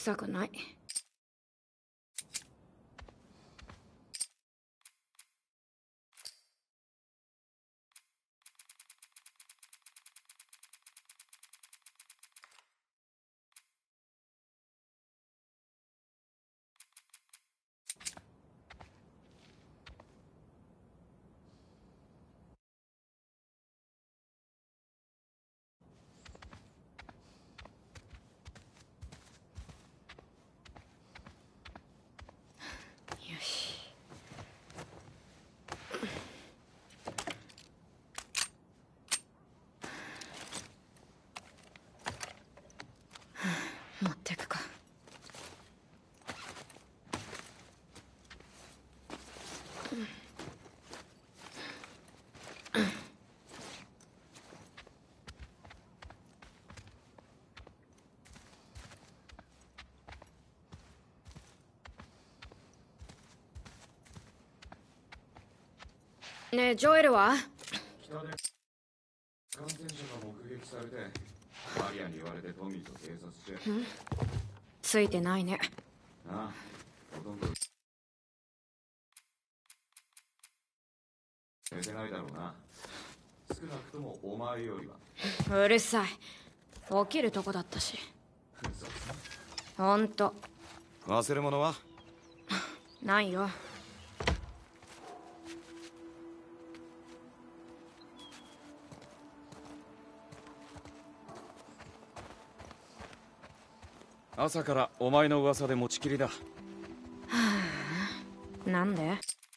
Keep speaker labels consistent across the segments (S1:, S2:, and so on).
S1: 臭くない。よし。持ってくか。ねえ、ジョエルは？
S2: 北で感染者が目撃されて、マリアに言われてトミーと警察して。
S1: ついてないね。
S2: ああ、ほとんど寝てないだろうな。少なくともお前よりは。
S1: うるさい。起きるとこだったし。
S2: 嘘つ
S1: ほんと。
S3: 忘れ物は？
S1: ないよ。
S3: 朝からお前の噂で持ちきりだ。
S1: なんで？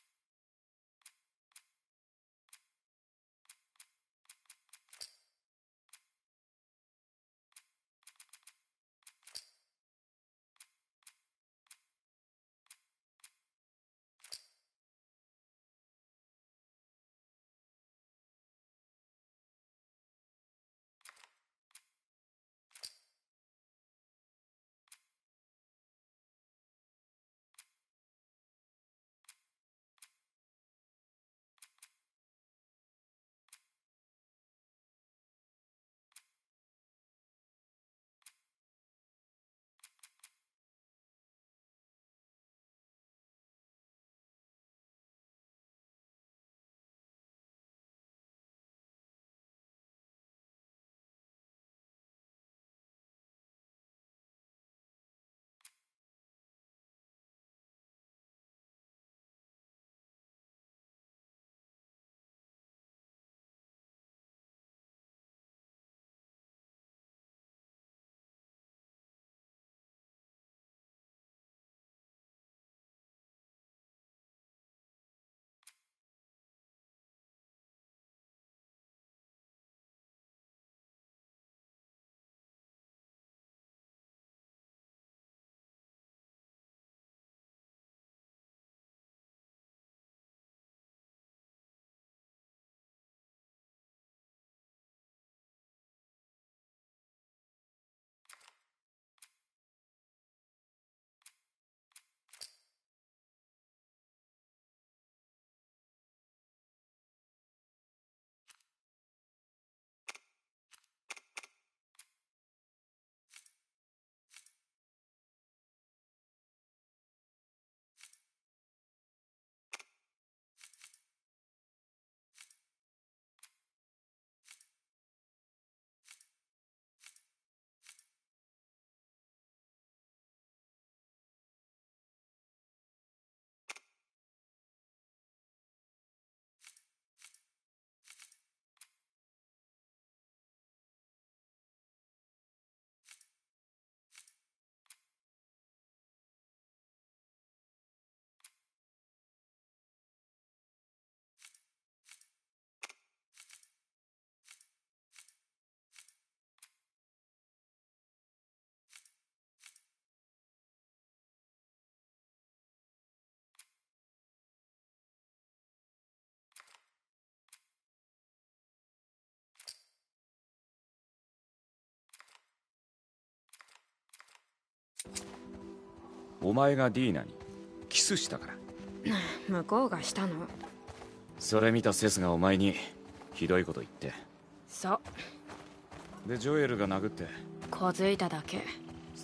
S3: お前がディーナにキスしたから。
S1: 向こうがしたの。
S3: それ見たセスがお前にひどいこと言って。
S1: そう。
S3: でジョエルが殴って。
S1: 小づいただけ。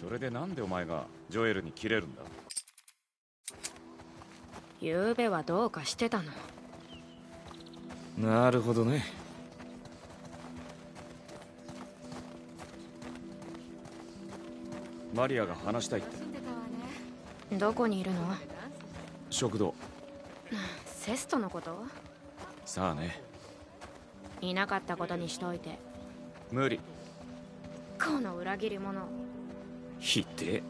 S3: それでなんでお前がジョエルに切れるんだ？
S1: 昨べはどうかしてたの。
S3: なるほどね。マリアが話したいって。
S1: どこにいるの？
S3: 食堂。
S1: セストのこと？
S3: さあね。
S1: いなかったことにしといて。
S3: 無理。
S1: この裏切り者。
S3: ひで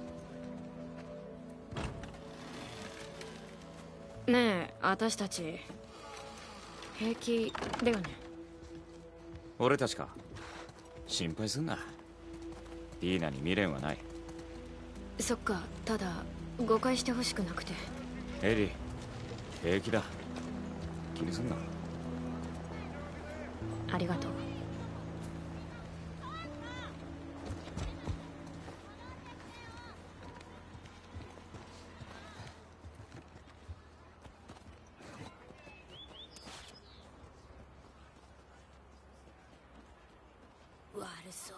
S1: ねえ、私たち平気だよね？
S3: 俺たちか。心配すんな。ディーナに未練はない。
S1: そっか、ただ誤解してほしくなくて。
S3: エリー、平気だ。気にすんな。
S1: ありがとう。悪そう。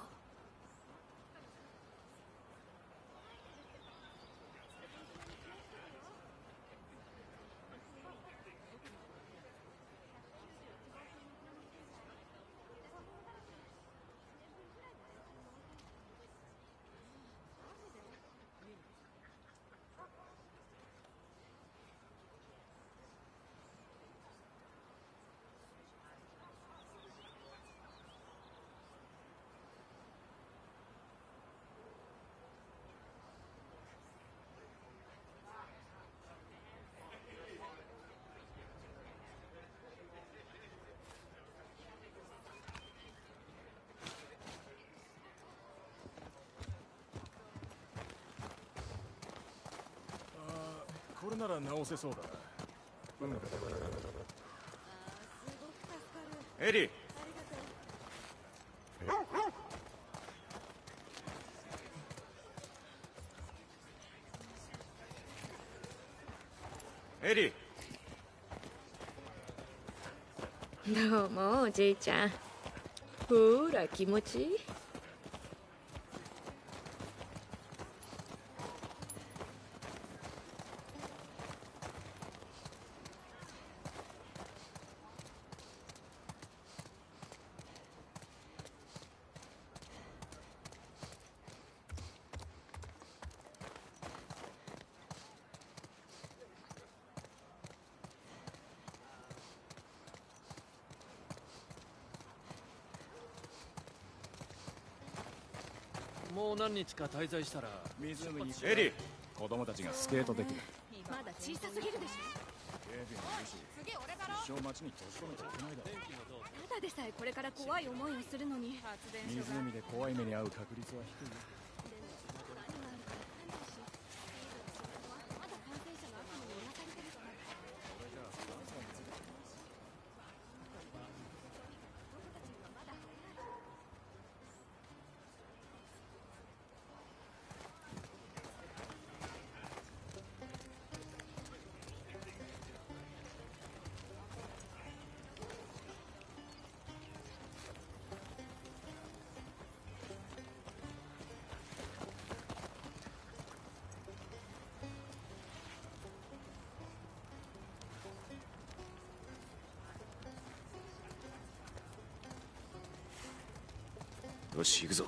S4: これなら直せそうだな。
S3: エリー。エリー。
S1: どうもおじいちゃん。ほら気持ちいい。
S4: もう何日か滞在したら湖に
S3: エリー。
S4: 子供たちがスケートできる。
S5: まだ小さすぎるでしょ。
S4: 警備もいるし、
S5: 次俺だろ。
S4: 一生町に閉じ込めちゃいけないだろ。
S5: ただでさえこれから怖い思いをするのに。
S4: 湖で怖い目に遭う確率は低いよ。
S3: よし行くぞ。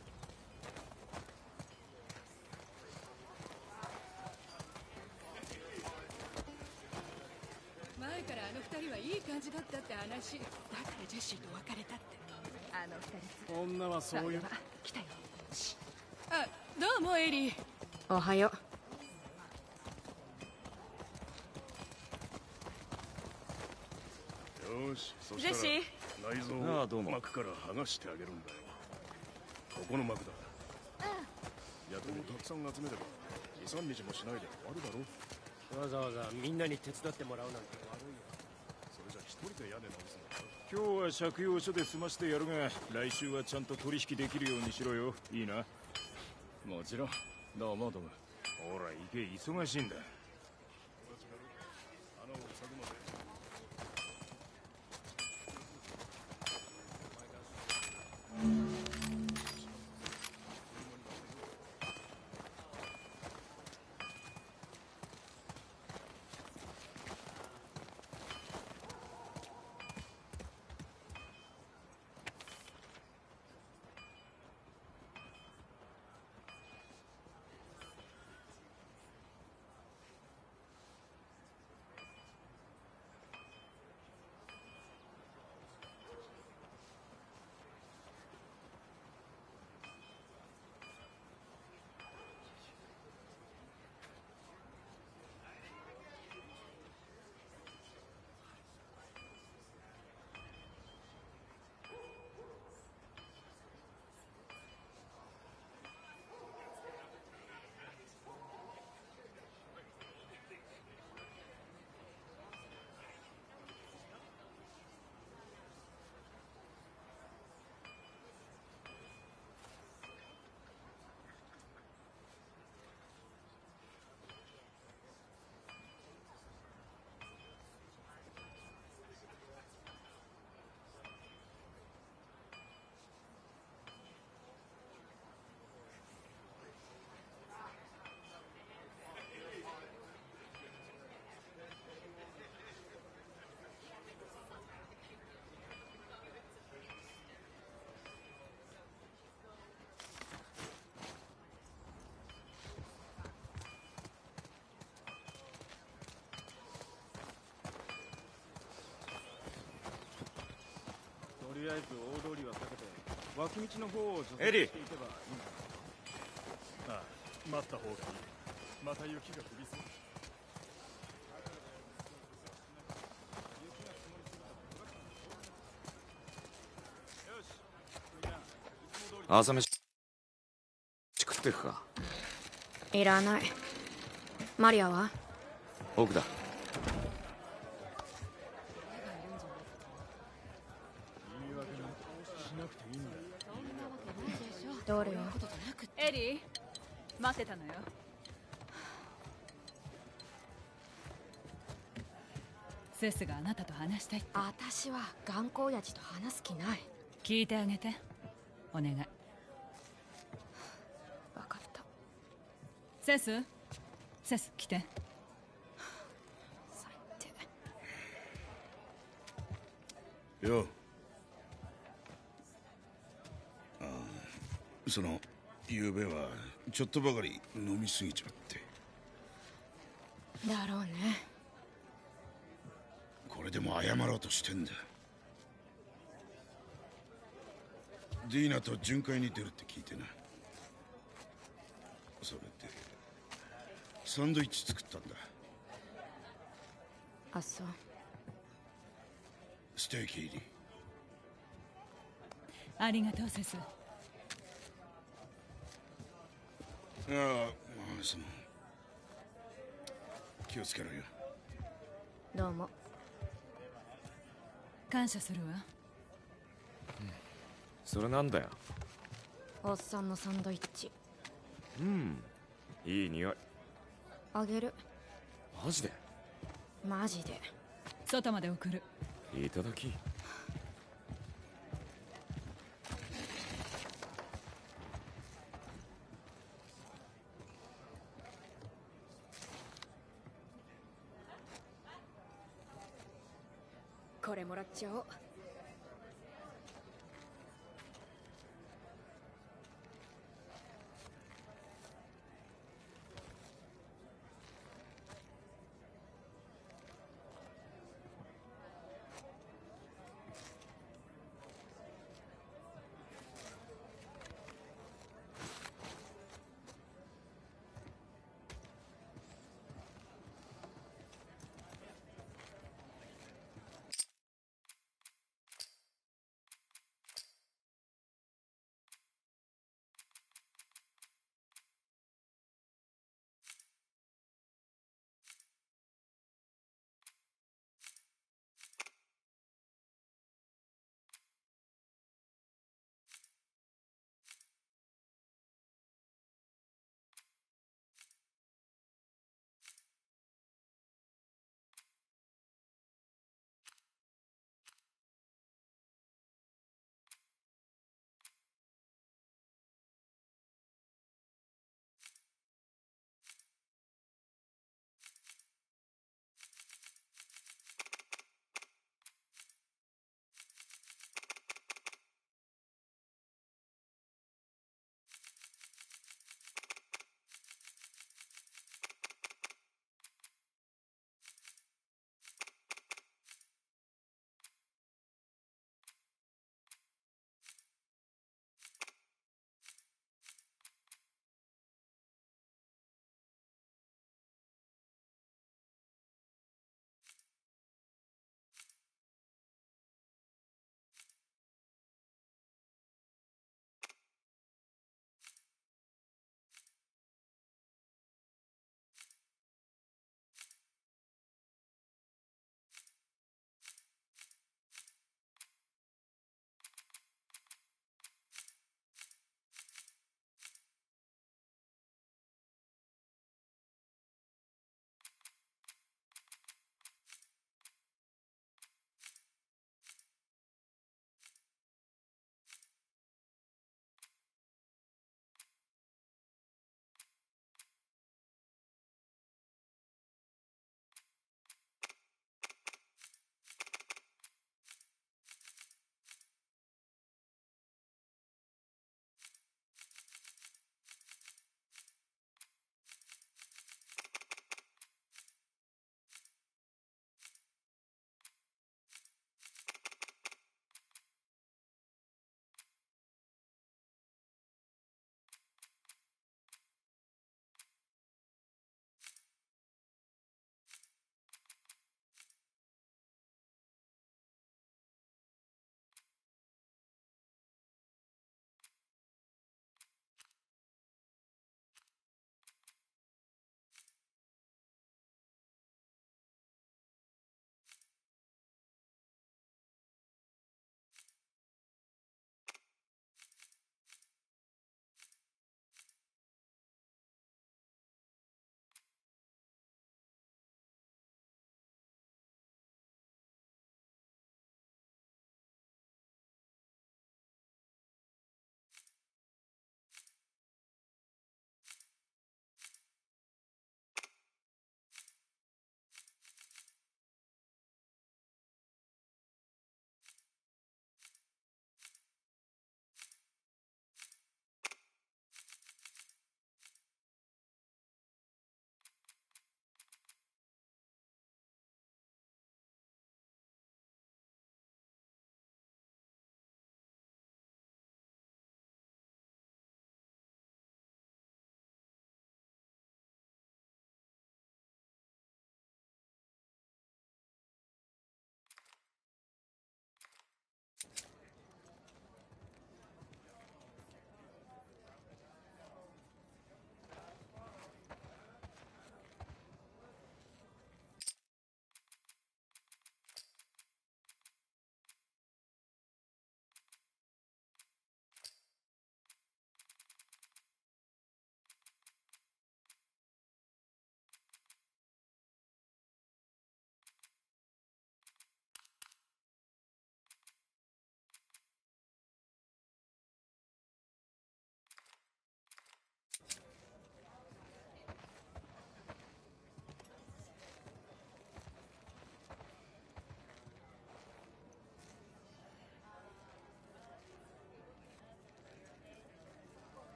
S6: 前からあの二人はいい感じだったって話だからジェシーと別れたって。
S5: あの二人
S4: 女はそういう。
S5: 来たよ。
S6: あ、どうもエリー。
S1: おはよ
S4: よし、そ
S6: ジェシー。
S4: 内臓
S3: ああどうも。
S4: 膜から剥がしてあげるんだよ。ここの膜だ。やでもたくさん集めれば2、3日もしないで終わるだろ。
S7: わざわざみんなに手伝ってもらうなんて悪いよ。
S4: それじゃ一人で屋根直すのか。今日は借用書で済ましてやるが、来週はちゃんと取引できるようにしろよ。いいな。もちろん。どうもどうも。ほら行け、忙しいんだ。穴を塞ぐまで。 りあえず大通りは避けて脇道の方を
S3: エリー
S4: していけばいいんだ。ああ、待った方がいい。また雪が降りそう。
S3: 朝飯食ってくか。
S1: いらない。マリアは？
S3: 奥だ。
S1: どれよ。
S5: エリー待ってたのよ。セスがあなたと話したいって。
S1: 私は頑固親父と話す気ない。
S5: 聞いてあげてお願い。
S1: 分かった。
S5: セス来て。
S1: 最低。
S8: よ。その昨べはちょっとばかり飲みすぎちまって。
S1: だろうね。
S8: これでも謝ろうとしてんだ。ディーナと巡回に出るって聞いてな。それでサンドイッチ作ったんだ。
S1: あ、そう。
S8: ステーキ入り。
S5: ありがとうセス。
S8: ああ、まあその気をつけろよ。
S1: どうも。
S5: 感謝するわ。
S3: それなんだよ。
S1: おっさんのサンドイッチ。
S3: いい匂い。
S1: あげる。
S3: マジで？
S1: マジで。
S5: 外まで送る。
S3: いただき。
S1: これもらっちゃおう。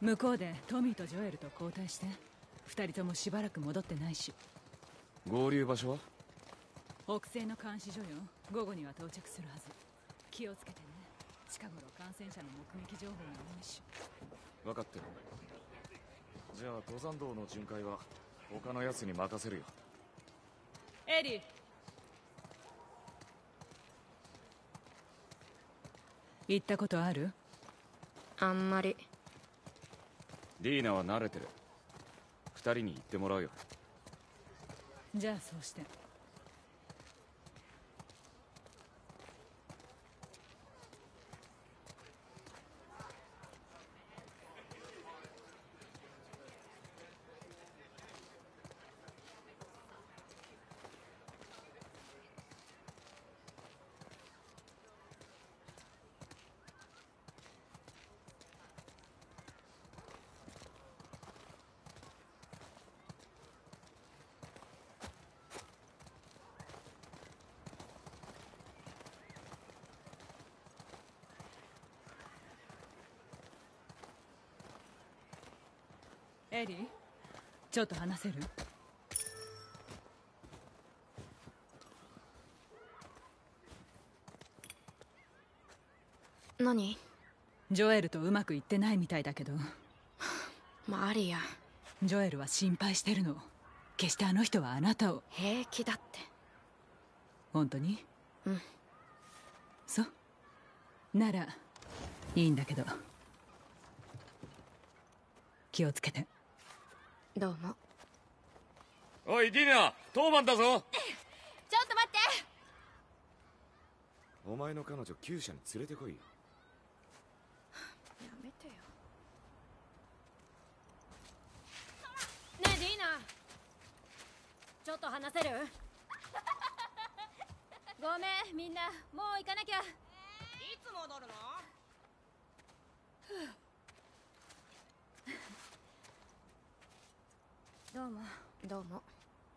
S5: 向こうでトミーとジョエルと交代して。二人ともしばらく戻ってないし。
S3: 合流場所は？
S5: 北西の監視所よ。午後には到着するはず。気をつけてね。近頃感染者の目撃情報が多いし。
S3: 分かってる。じゃあ登山道の巡回は他のやつに任せるよ。
S5: エリー、行ったことある？
S1: あんまり。
S3: ディーナは慣れてる。二人に行ってもらうよ。
S5: じゃあそうして。エリー、ちょっと話せる？
S1: 何？
S5: ジョエルとうまくいってないみたいだけど。
S1: マリア。
S5: ジョエルは心配してるの。決してあの人はあなたを。
S1: 平気だって。
S5: 本当に？
S1: うん。
S5: そうならいいんだけど。気をつけて。
S1: どうも。
S3: おいディナ、当番だぞ。
S6: ちょっと待って。
S3: お前の彼女厩舎に連れてこいよ。
S1: やめてよ。
S6: ねえディーナ、ちょっと話せる？ごめんみんな、もう行かなきゃ。いつ戻るの？
S1: どうも。どうも。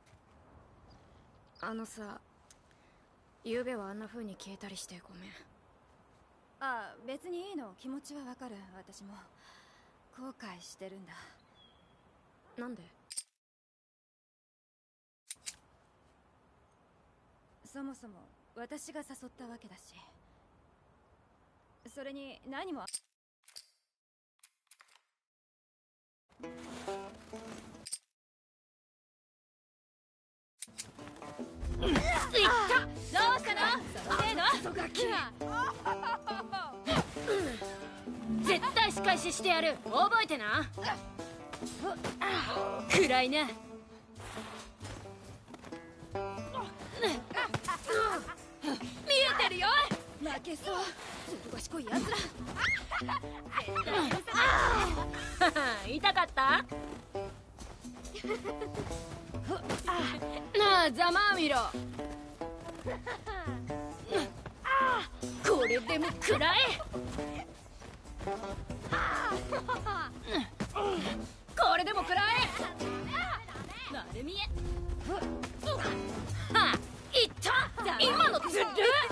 S1: あのさ、昨べはあんな風に消えたりしてごめん。
S6: ああ、別にいいの。気持ちはわかる。私も後悔してるんだ。
S1: なんで？
S6: そもそも私が誘ったわけだし、それに何も。どうしたの？その
S1: 絶対仕返ししてやる。覚えてな。暗いな。
S6: 見えてるよ。負けそう。ずる賢いやつら。
S1: 痛かった？なあ、ざまあみろ。これでも食らえ。これでも食らえ。丸見え。はあ、いった。今のずる。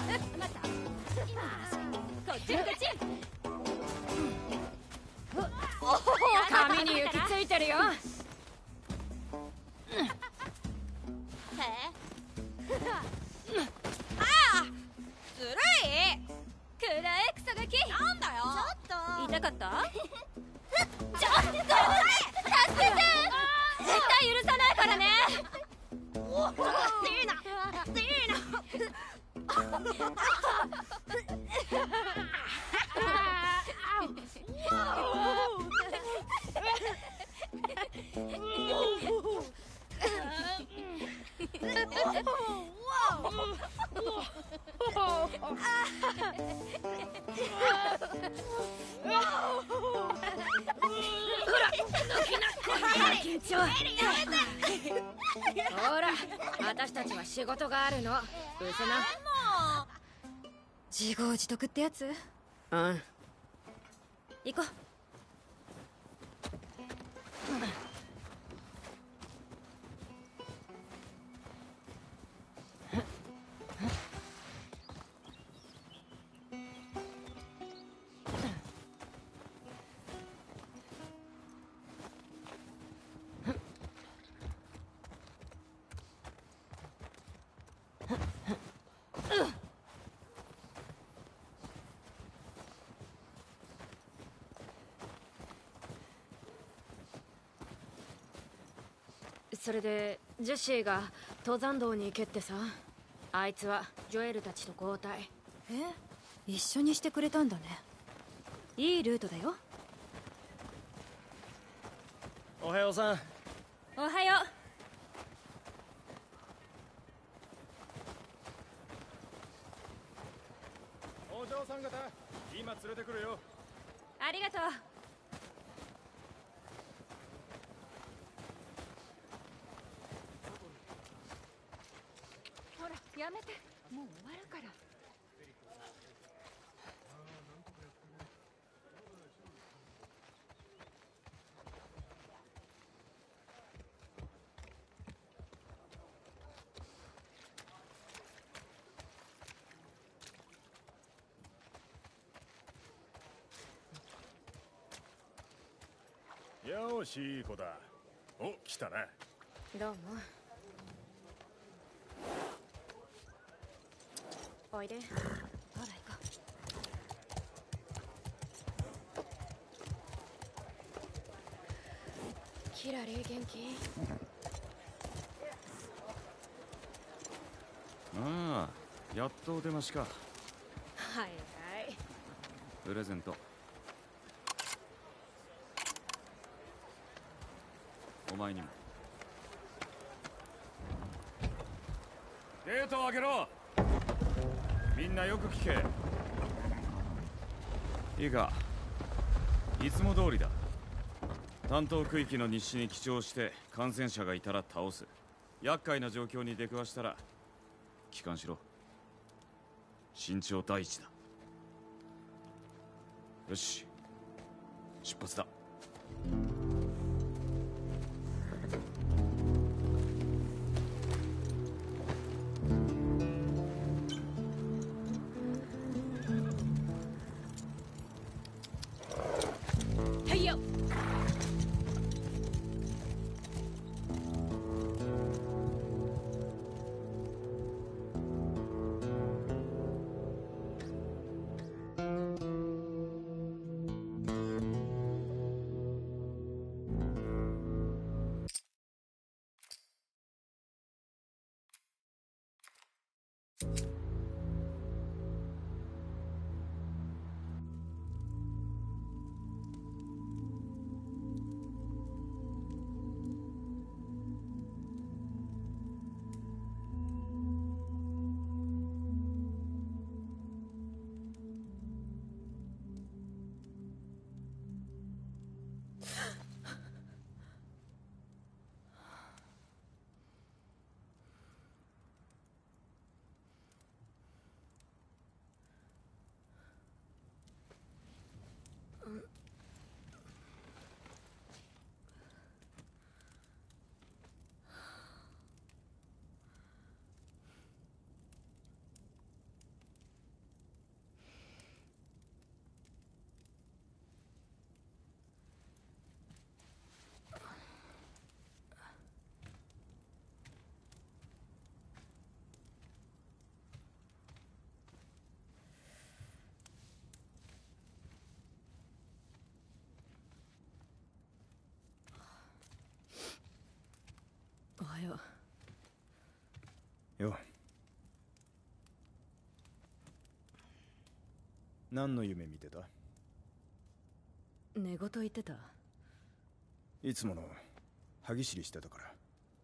S1: こっちこっち。髪に雪ついてるよ。
S6: ずるい。くらえ、クソガキ。なんだよ。ちょっと痛かった？ちょっと助けて。絶対許さないからね。ディーナ、ディー
S1: ほら、私たちは仕事があるの。うせな。
S6: 自業自得ってやつ？
S1: うん。
S6: 行こう。 それでジェシーが登山道に行けってさ。あいつはジョエルたちと交代。
S9: 一緒にしてくれたんだね。いいルートだよ。
S7: おはようさん。
S6: おはよ
S4: お嬢さん方、今連れてくるよ。
S6: う。ありがとう。
S1: ほらやめて、もう終わるから。
S4: よーし、いい子だ。お、来たな。
S6: どうも。おいで。
S9: ほら行こ
S6: キラリ元気？
S3: ああ、やっとお出ましか。
S6: はいはい。
S3: プレゼント。お前にも。ゲートを開けろ。みんなよく聞け。いいか、いつも通りだ。担当区域の日誌に記帳して感染者がいたら倒す。厄介な状況に出くわしたら帰還しろ。慎重第一だ。よし、出発だ。
S6: はいよ。
S9: おはよ
S10: よ。何の夢見てた？
S9: 寝言言ってた。
S10: いつもの歯ぎしりしてたから。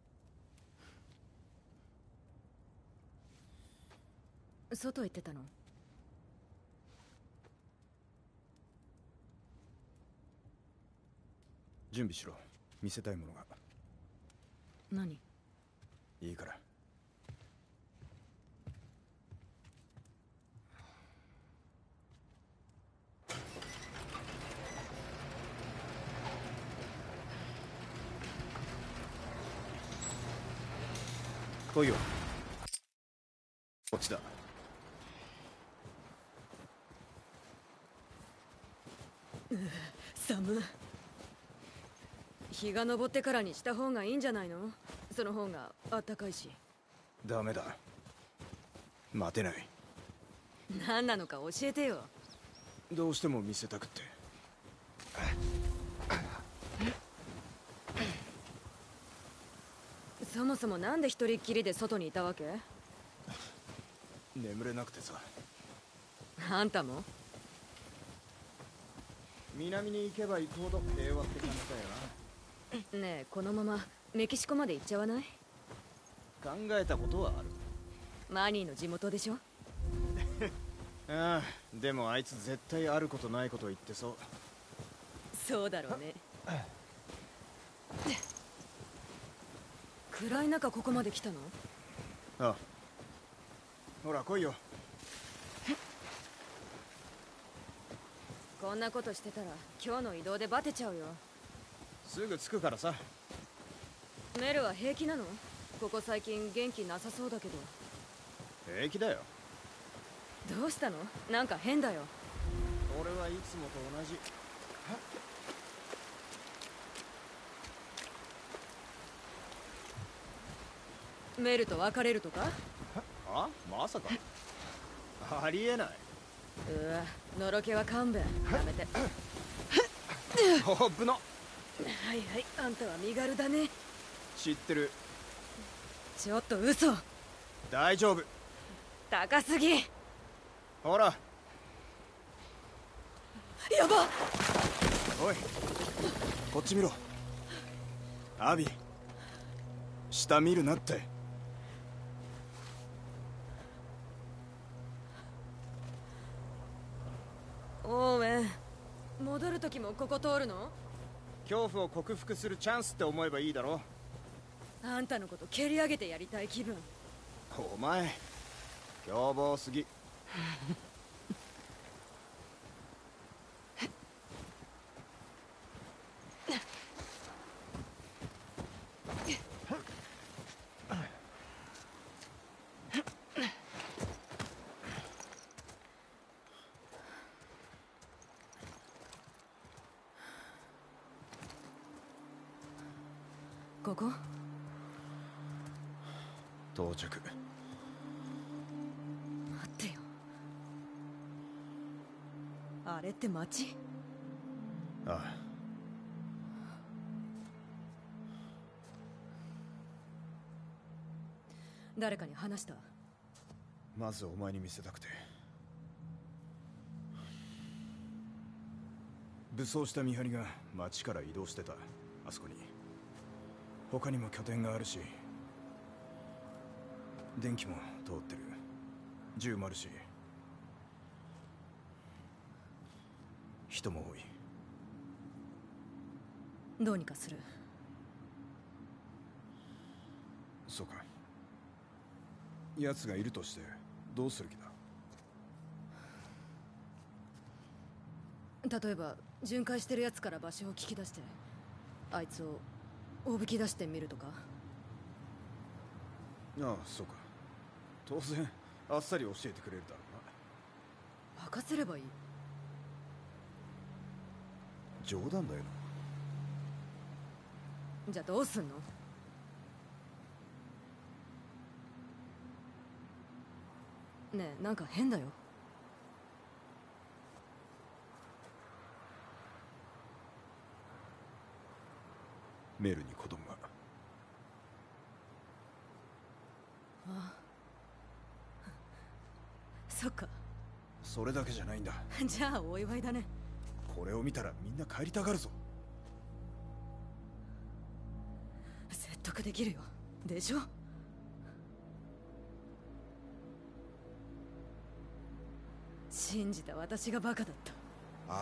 S9: 外行ってたの？
S10: 準備しろ。見せたいものが。
S9: 何？
S10: いいから。来いよ。こっちだ。
S9: 寒。日が昇ってからにした方がいいんじゃないの？その方があったかいし。
S10: ダメだ。待てない。
S9: 何なのか教えてよ。
S10: どうしても見せたくって。
S9: そもそもなんで一人っきりで外にいたわけ？
S10: 眠れなくてさ。
S9: あんたも？
S10: 南に行けば行くほど平和って感じだよ
S9: ねえ、このままメキシコまで行っちゃわない？
S10: な。考えたことはある。
S9: マニーの地元でしょ？
S10: ああ、でもあいつ絶対あることないこと言ってそう。
S9: そうだろうね。暗い中ここまで来たの？
S10: ああ、ほら来いよ。
S9: こんなことしてたら今日の移動でバテちゃうよ。
S10: すぐ着くからさ。
S9: メルは平気なの？ここ最近元気なさそうだけど。
S10: 平気だよ。
S9: どうしたの？なんか変だよ。
S10: 俺はいつもと同じ。
S9: メルと別れるとか？
S10: あ？まさか。ありえない。
S9: うわ、のろけは勘弁。やめて。
S10: おぶの。
S9: はいはい、あんたは身軽だね。
S10: 知ってる。
S9: ちょっと嘘。
S10: 大丈夫。
S9: 高すぎ。
S10: ほら。
S9: やば。
S10: おい、こっち見ろ。アビ、下見るなって。
S9: オーウェン、戻る時もここ通るの？
S10: 恐怖を克服するチャンスって思えばいいだろ。
S9: あんたのこと蹴り上げてやりたい気分。
S10: お前凶暴すぎ。
S9: ここ？
S10: 到着。
S9: 待ってよ。あれって町？
S10: ああ。
S9: 誰かに話した？
S10: まずお前に見せたくて。武装した見張りが町から移動してた。あそこに他にも拠点があるし、電気も通ってる。銃もあるし、人も多い。
S9: どうにかする。
S10: そうか。奴がいるとしてどうする気だ？
S9: 例えば巡回してる奴から場所を聞き出して、あいつをおびき出してみるとか。
S10: ああ、そうか。当然あっさり教えてくれるだろうな。
S9: 任せればいい。
S10: 冗談だよ
S9: じゃあどうすんの？ねえ、なんか変だよ。
S10: メルに子供が。
S9: ああ、そっか。
S10: それだけじゃないんだ。
S9: じゃあお祝いだね。
S10: これを見たらみんな帰りたがるぞ。
S9: 説得できるよ。でしょ？信じた私がバカだった。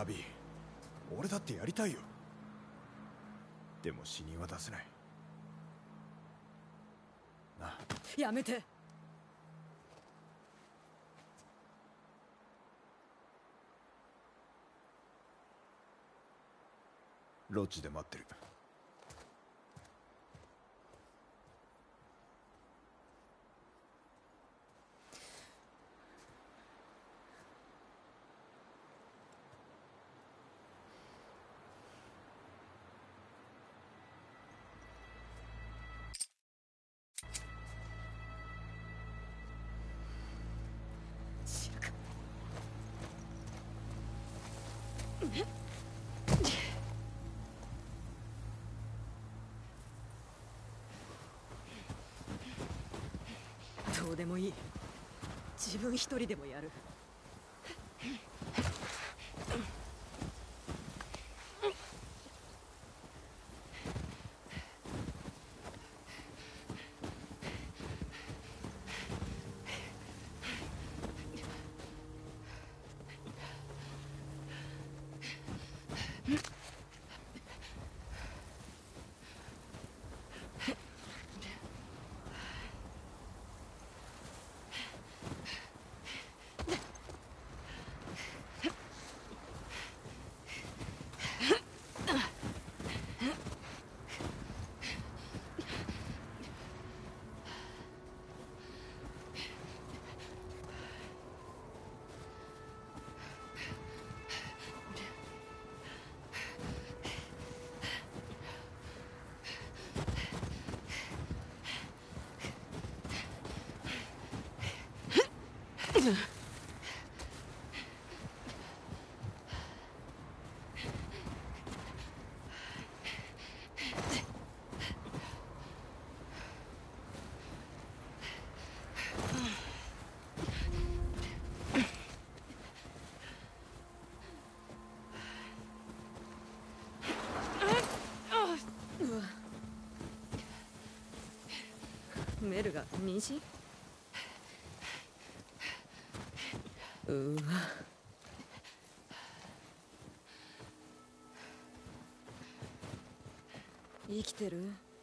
S10: アビー、俺だってやりたいよ。でも死人は出せないな。
S9: やめて。
S10: ロッジで待ってる。
S9: どうでもいい。自分一人でもやる。メルが妊娠？うわ。生きてる？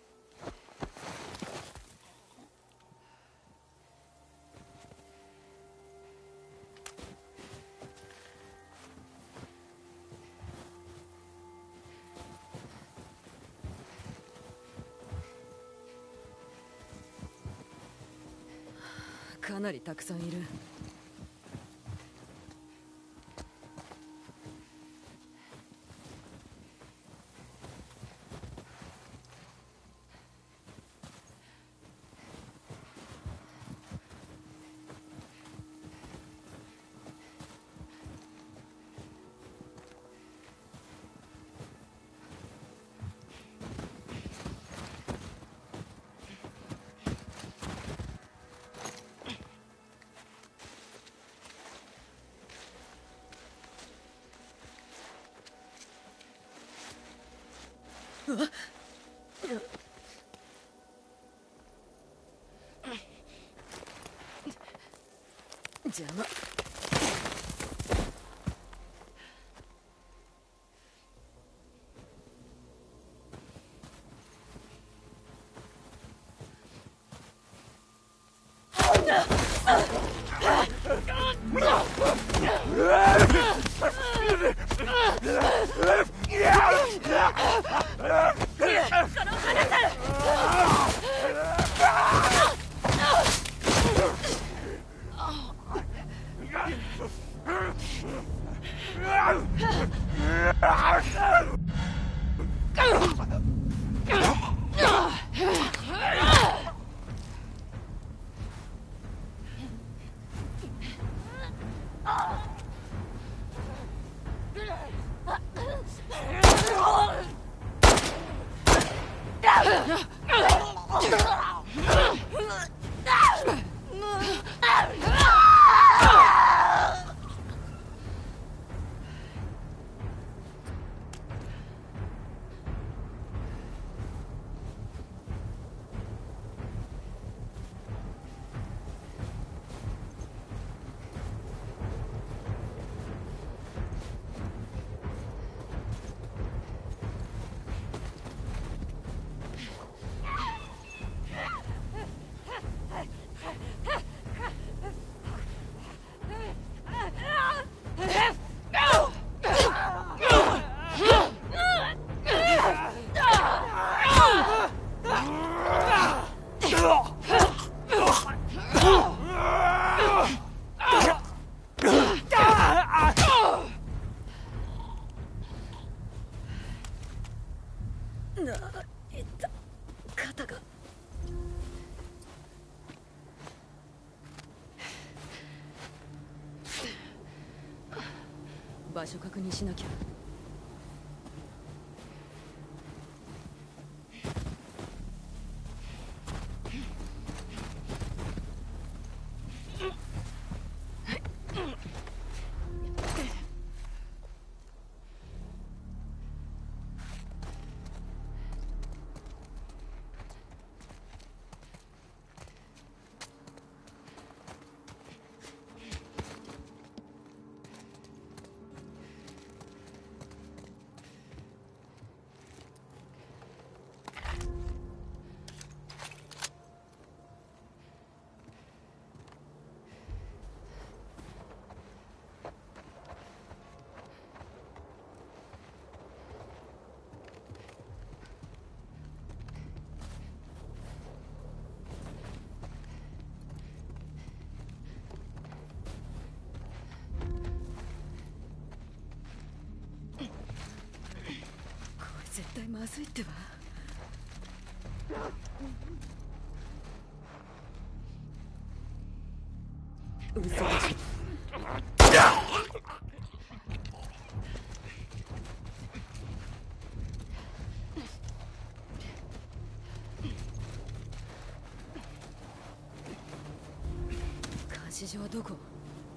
S9: かなりたくさんいる。うわっ。邪魔。肩が。場所確認しなきゃ。 まずいってば。嘘でしょ。監視所はどこ？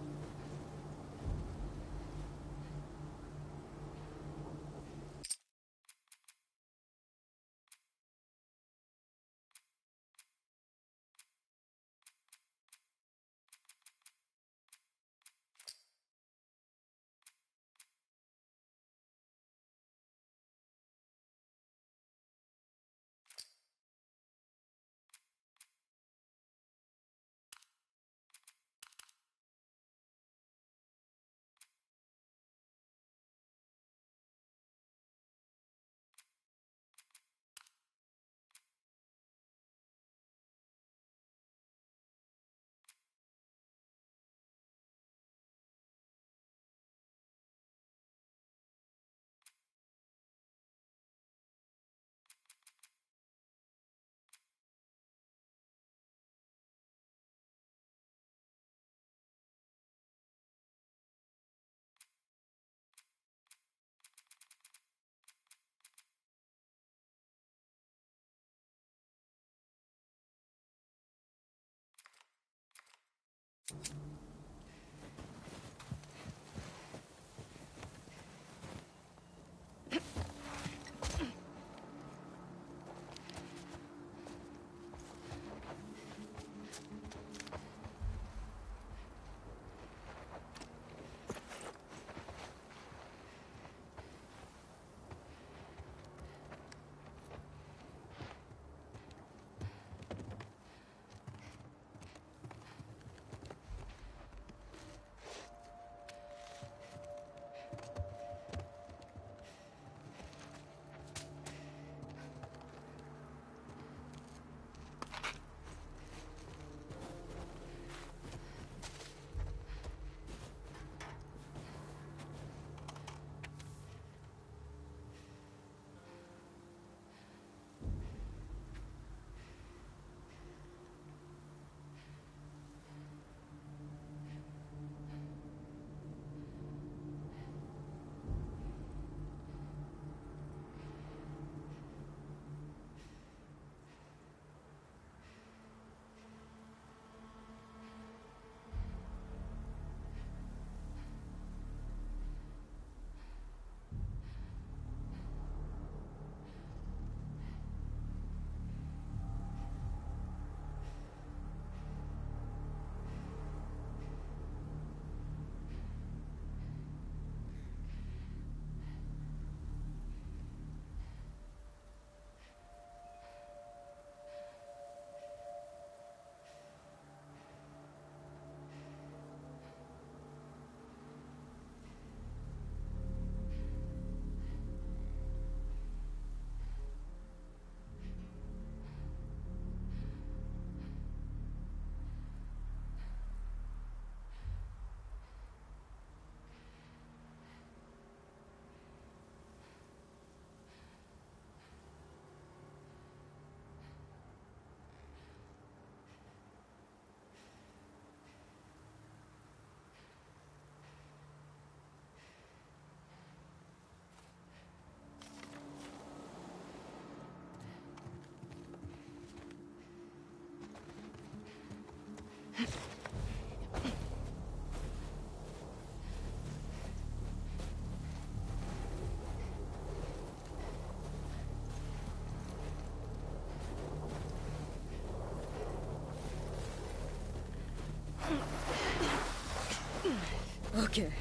S9: オッケー。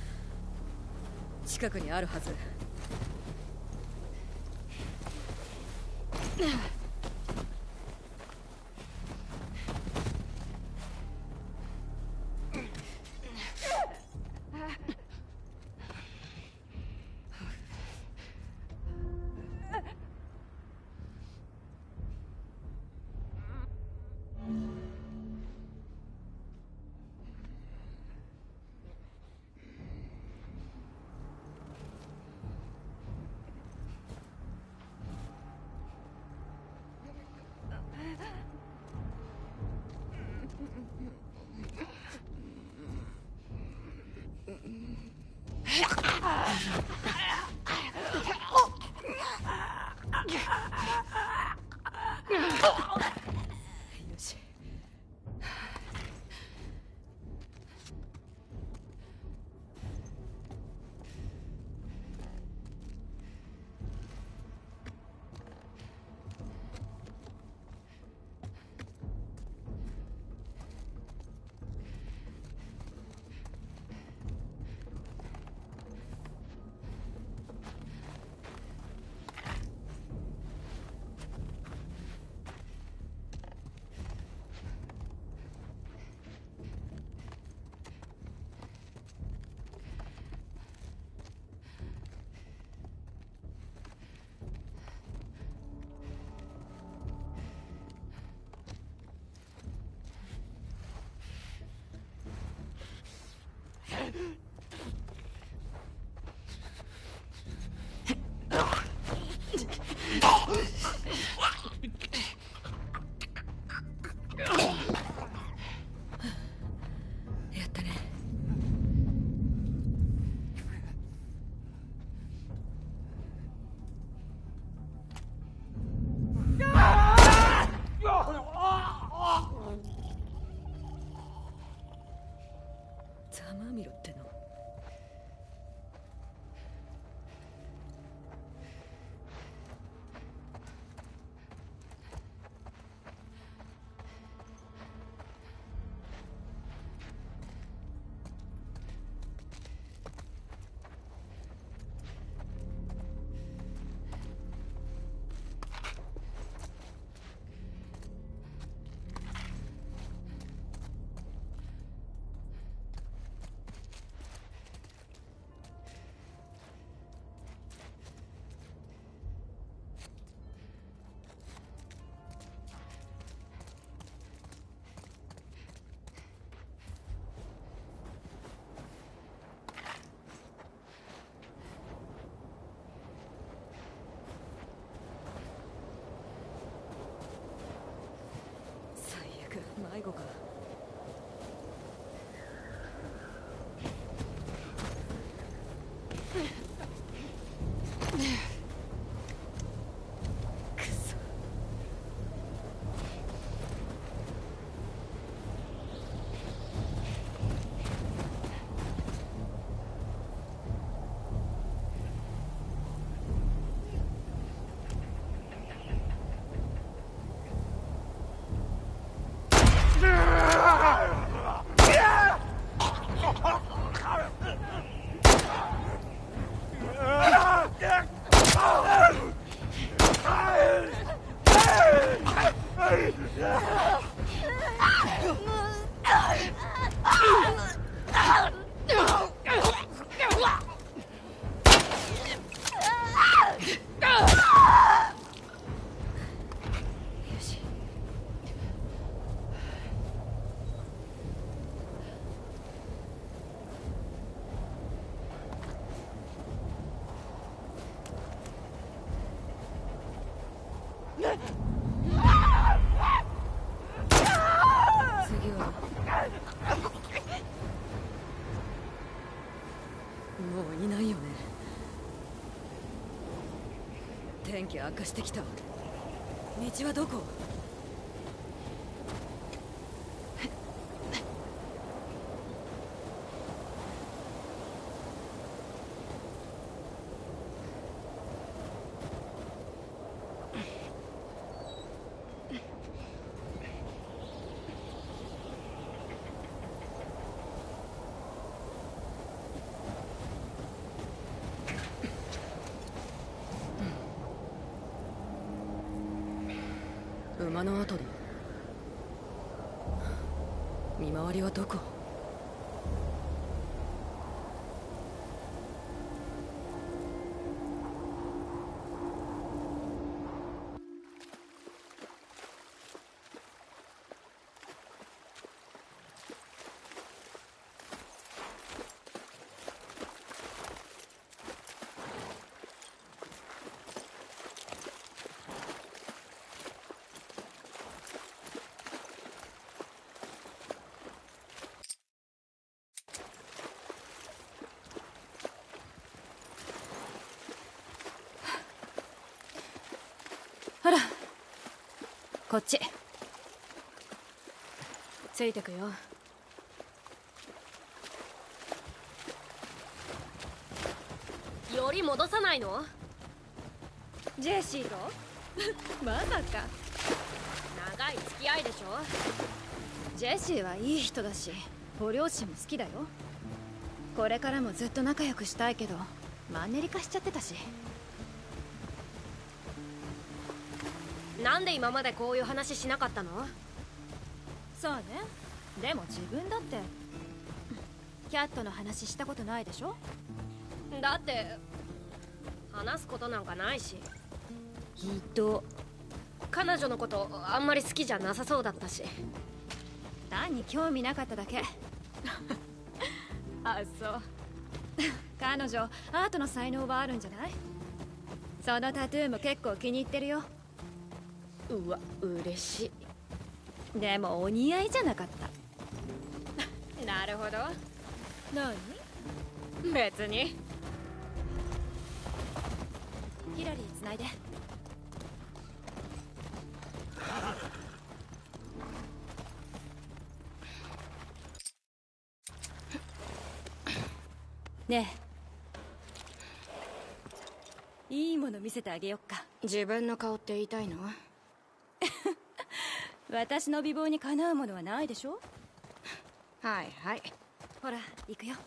S9: 近くにあるはず。 し。やったね。ざまあみろっての。迷子か。くそ。次はもういないよね。天気悪化してきた。道はどこ？馬の後だ。見回りはどこ？ こっちついてくよ。
S6: より戻さないの？ジェシーとまさか。長い付き合いでしょ。
S9: ジェシーはいい人だしご両親も好きだよ。これからもずっと仲良くしたいけどマンネリ化しちゃってたし。
S6: なんで今までこういう話しなかったの？
S9: そうね。でも自分だってキャットの話したことないでしょ。
S6: だって話すことなんかないし。
S9: ひど。
S6: 彼女のことあんまり好きじゃなさそうだったし。
S9: 単に興味なかっただけ。あ、そう彼女アートの才能はあるんじゃない？そのタトゥーも結構気に入ってるよ。
S6: うわ、嬉しい。
S9: でもお似合いじゃなかった。
S6: なるほど。
S9: 何？
S6: 別に。
S9: ヒラリーつないで。ねえ、いいもの見せてあげよっか。
S6: 自分の顔って言いたいの？
S9: 私の美貌にかなうものはないでしょ。
S6: はいはい。
S9: ほら行くよ。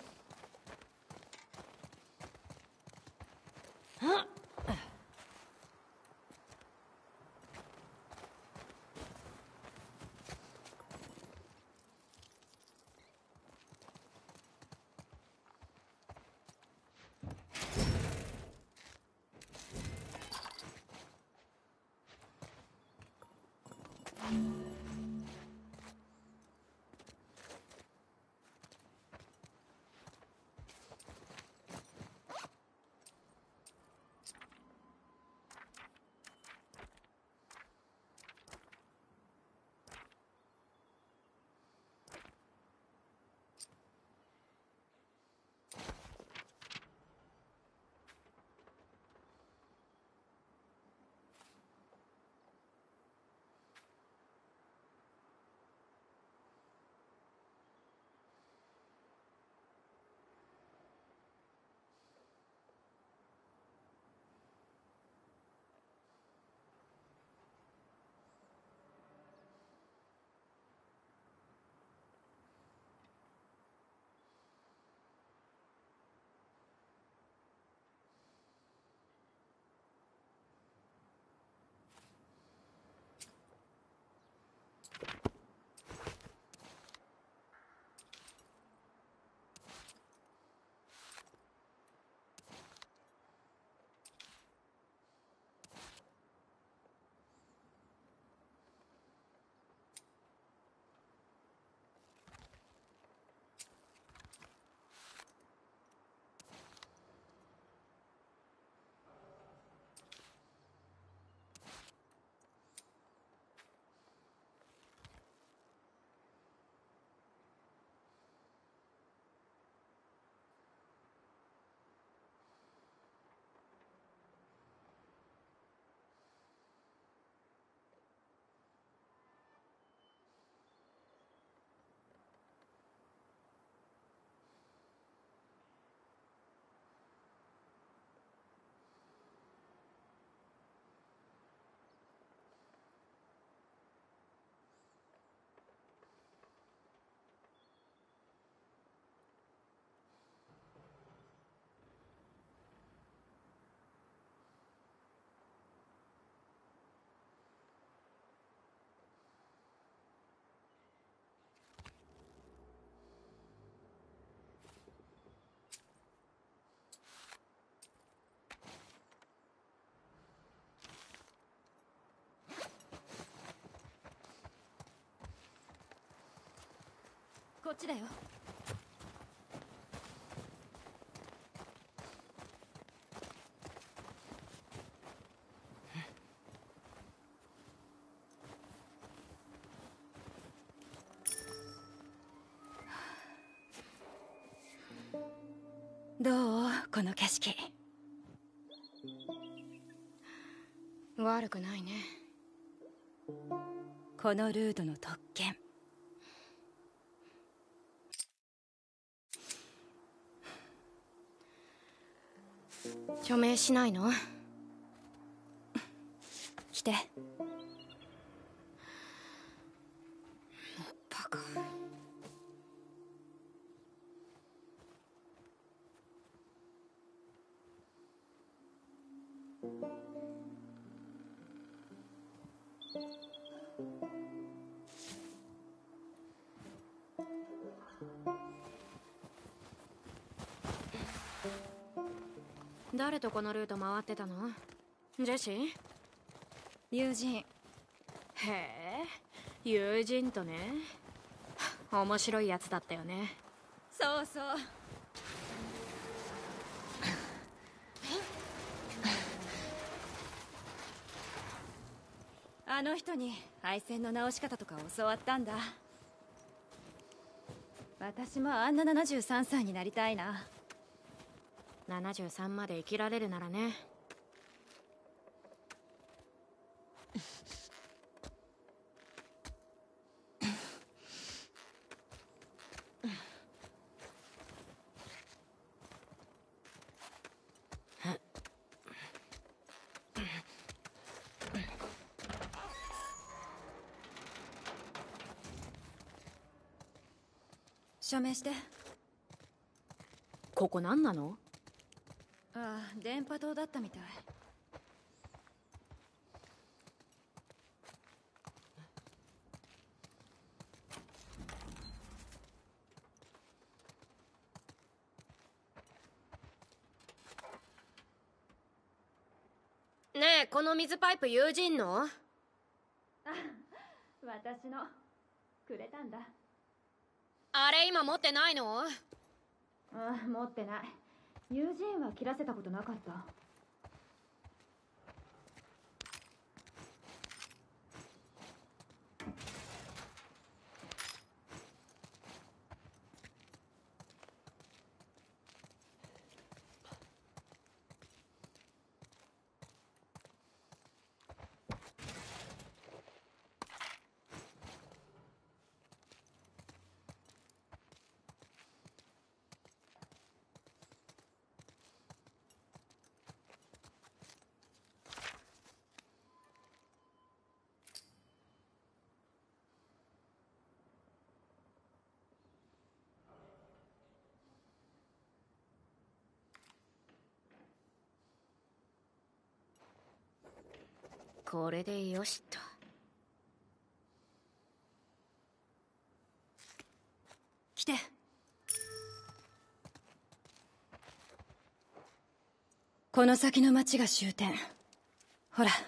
S9: こっちだよ。どう？この景色。
S6: 悪くないね。
S5: このルートの特権。
S6: 署名しないの？
S9: 来て。
S6: バカ。誰とこのルート回ってたの？ジェシー？
S9: 友人。
S6: へえ、友人とね。面白いやつだったよね。
S9: そうそう。あの人に配線の直し方とか教わったんだ。私もあんな73歳になりたいな。
S6: 73まで生きられるならね。
S9: 署名して。
S6: ここ何なの？
S9: ああ、電波塔だったみたい。
S6: ねえ、この水パイプ友人の？
S9: あ、私のくれたんだ。
S6: あれ今持ってないの？
S9: ああ、持ってない。友人は切らせたことなかった。
S6: これでよしと。
S9: 来て。この先の町が終点。ほら。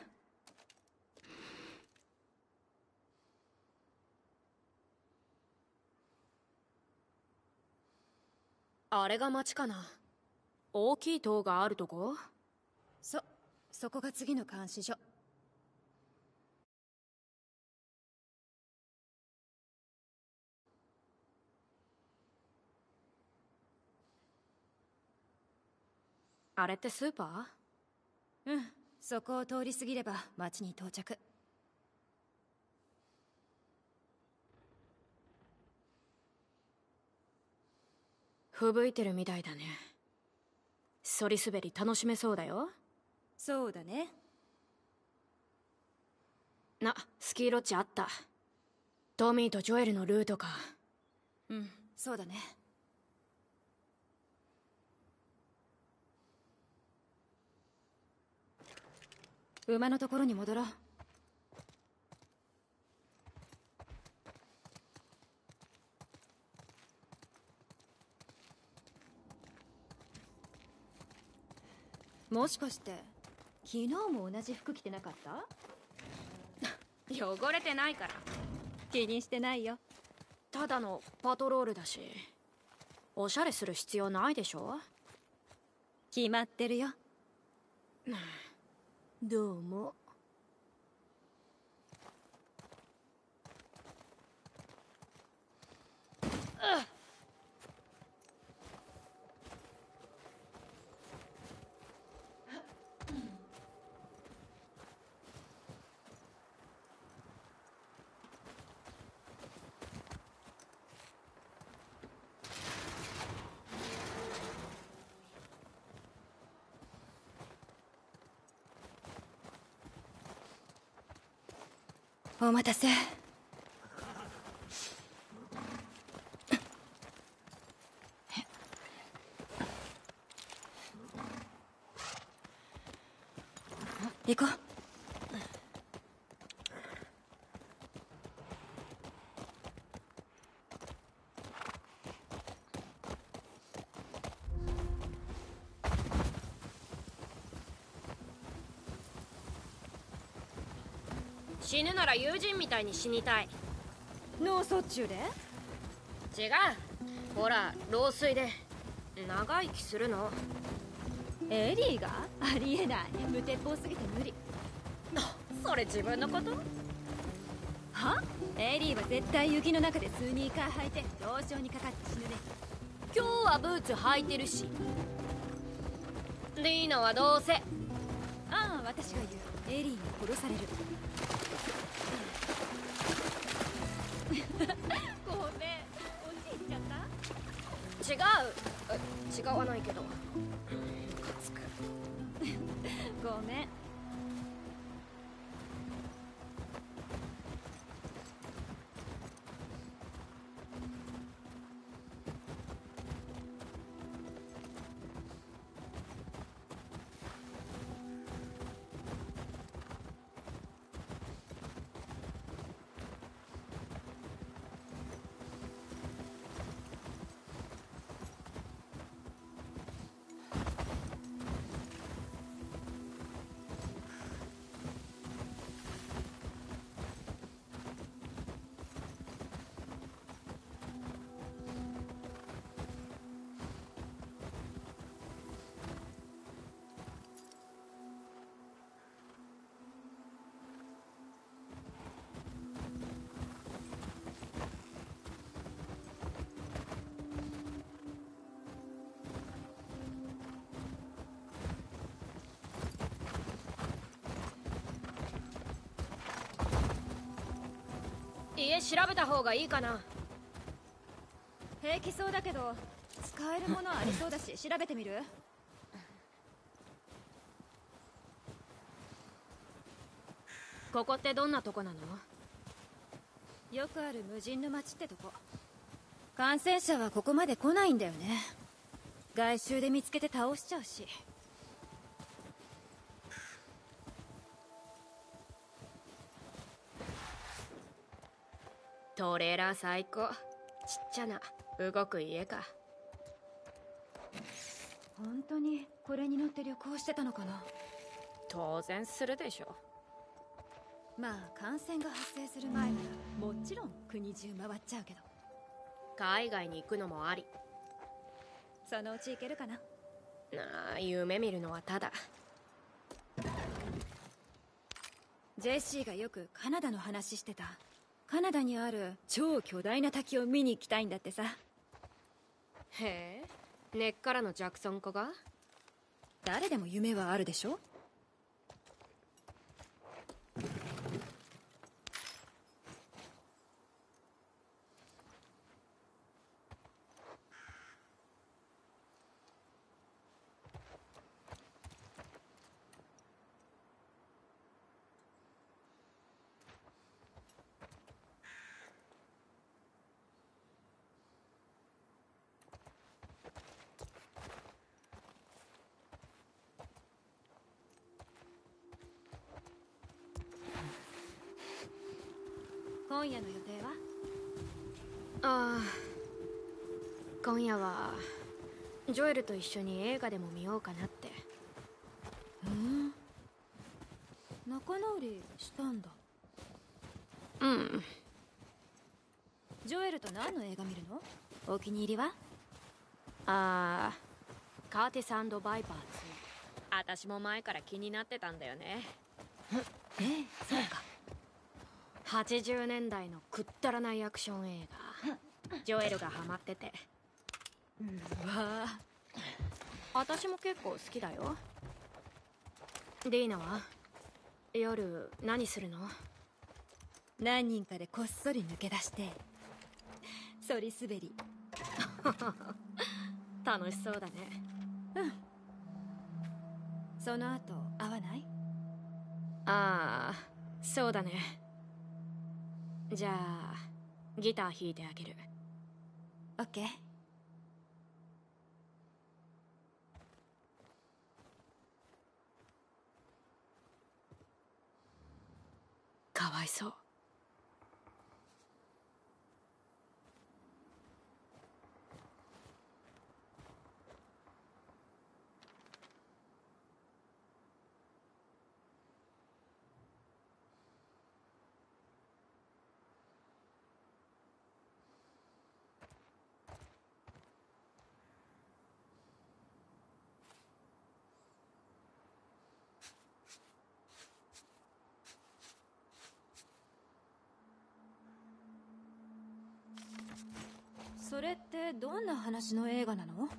S6: あれが町かな？大きい塔があるとこ？
S9: そこが次の監視所。
S6: あれってスーパー？
S9: うん、そこを通り過ぎれば町に到着。
S6: 吹雪いてるみたいだね。そり滑り楽しめそうだよ。
S9: そうだね。
S6: スキーロッジあった。トミーとジョエルのルートか。
S9: うん、そうだね。馬のところに戻ろう。もしかして昨日も同じ服着てなかった？
S6: 汚れてないから。
S9: 気にしてないよ。
S6: ただのパトロールだし、おしゃれする必要ないでしょ。
S9: 決まってるよ。
S6: どうも。
S9: お待たせ。行こう。
S6: 死ぬなら友人みたいに死にたい。
S9: 脳卒中で？
S6: 違う、ほら老衰で長生きするの。
S9: エリーが？ありえない。無鉄砲すぎて無理。
S6: それ自分のこと？
S9: は？エリーは絶対雪の中でスニーカー履いて凍傷にかかって死ぬね。
S6: 今日はブーツ履いてるし。ディーナはどうせ。
S9: ああ、私が言う。エリーに殺される。ごめん、落ち入っちゃった？
S6: 違わないけど。ムカつく。
S9: ごめん。
S6: 家調べた方がいいかな。
S9: 平気そうだけど使えるものありそうだし調べてみる？
S6: ここってどんなとこなの？
S9: よくある無人の街ってとこ。感染者はここまで来ないんだよね。外周で見つけて倒しちゃうし。
S6: トレーラー最高。ちっちゃな動く家か。
S9: 本当にこれに乗って旅行してたのかな？
S6: 当然するでしょ。
S9: まあ感染が発生する前ならもちろん国中回っちゃうけど。
S6: 海外に行くのもあり。
S9: そのうち行けるかな？
S6: なあ、夢見るのはただ。
S9: ジェシーがよくカナダの話してた。カナダにある超巨大な滝を見に行きたいんだってさ。
S6: へえ、根っからのジャクソン子が？
S9: 誰でも夢はあるでしょ？今夜の予定は？
S6: ああ、今夜はジョエルと一緒に映画でも見ようかなって。
S9: 仲直りしたんだ。
S6: うん。
S9: ジョエルと何の映画見るの？お気に入りは？
S6: カーティス&バイパーズ。私も前から気になってたんだよね。
S9: ええ、そうか。
S6: 80年代のくったらないアクション映画。ジョエルがハマってて。
S9: わあ、
S6: 私も結構好きだよ。ディーナは夜何するの？
S9: 何人かでこっそり抜け出してそり滑り。
S6: 楽しそうだね。
S9: うん。その後会わない？
S6: ああ、そうだね。 じゃあギター弾いてあげる。
S9: オッケー。
S6: かわいそう。
S9: それってどんな話の映画なの？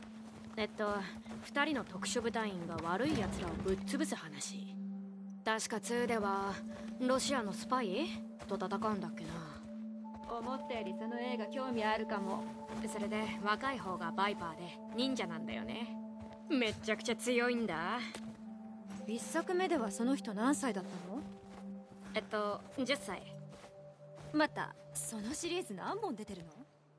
S6: 2人の特殊部隊員が悪い奴らをぶっ潰す話。確か2ではロシアのスパイと戦うんだっけな。
S9: 思ったよりその映画興味あるかも。
S6: それで若い方がバイパーで忍者なんだよね。めっちゃくちゃ強いんだ。
S9: 一作目ではその人何歳だったの
S6: ？10歳。
S9: またそのシリーズ何本出てるの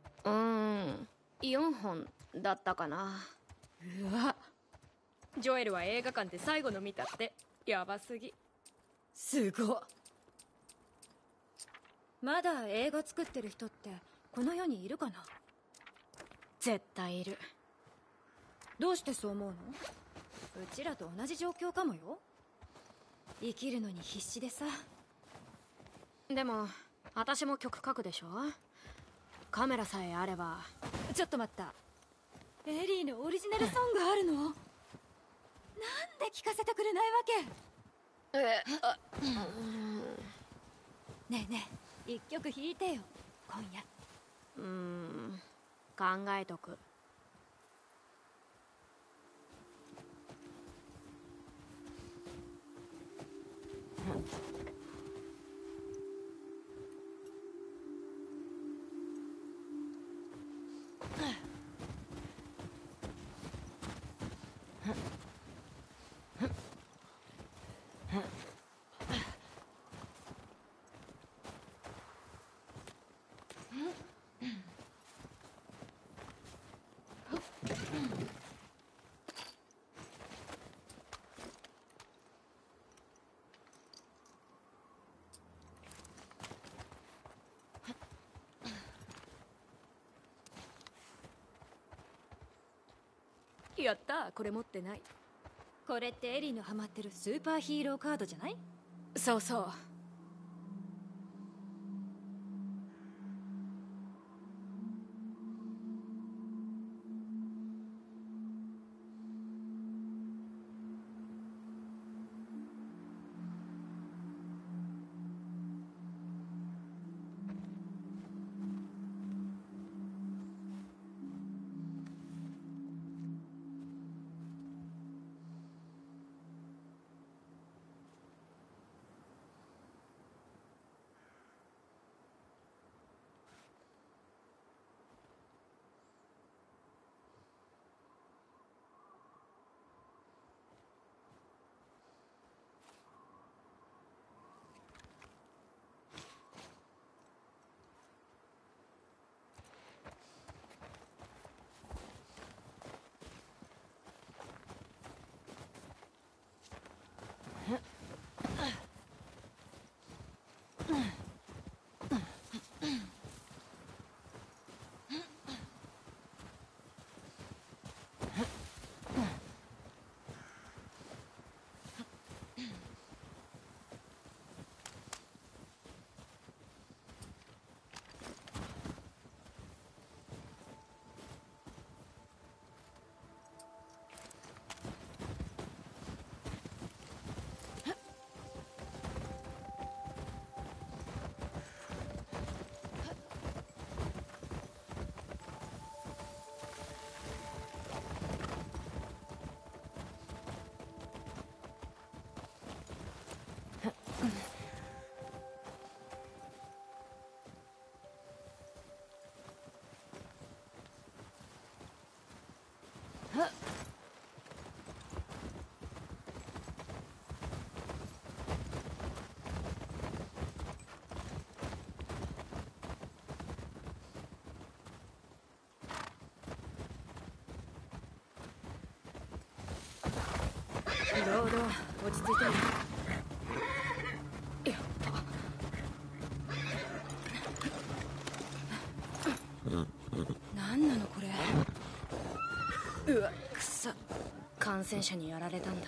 S6: ？4本だったかな。うわ、ジョエルは映画館で最後の見たって。やばすぎ。すごっ。
S9: まだ映画作ってる人ってこの世にいるかな？
S6: 絶対いる。
S9: どうしてそう思うの？うちらと同じ状況かもよ。生きるのに必死でさ。
S6: でも私も曲書くでしょ。カメラさえあれば。
S9: ちょっと待った。エリーのオリジナルソングあるの？なんで聞かせてくれないわけ？ねえねえ、一曲弾いてよ今夜。
S6: 考えとく。やった、これ持ってない。
S9: これってエリーのハマってるスーパーヒーローカードじゃない？
S6: そうそう。 落ち着いてる。やっぱ
S9: 何なのこれ。
S6: うわ、くそ。感染者にやられたんだ。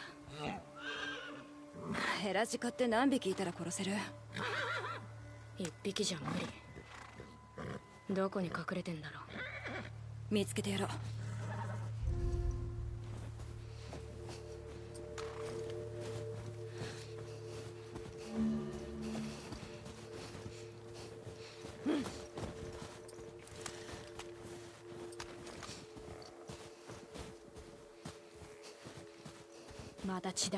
S9: ヘラジカって何匹いたら殺せる？
S6: 一匹じゃ無理。どこに隠れてんだろう。
S9: 見つけてやろう。
S6: まだ血だ。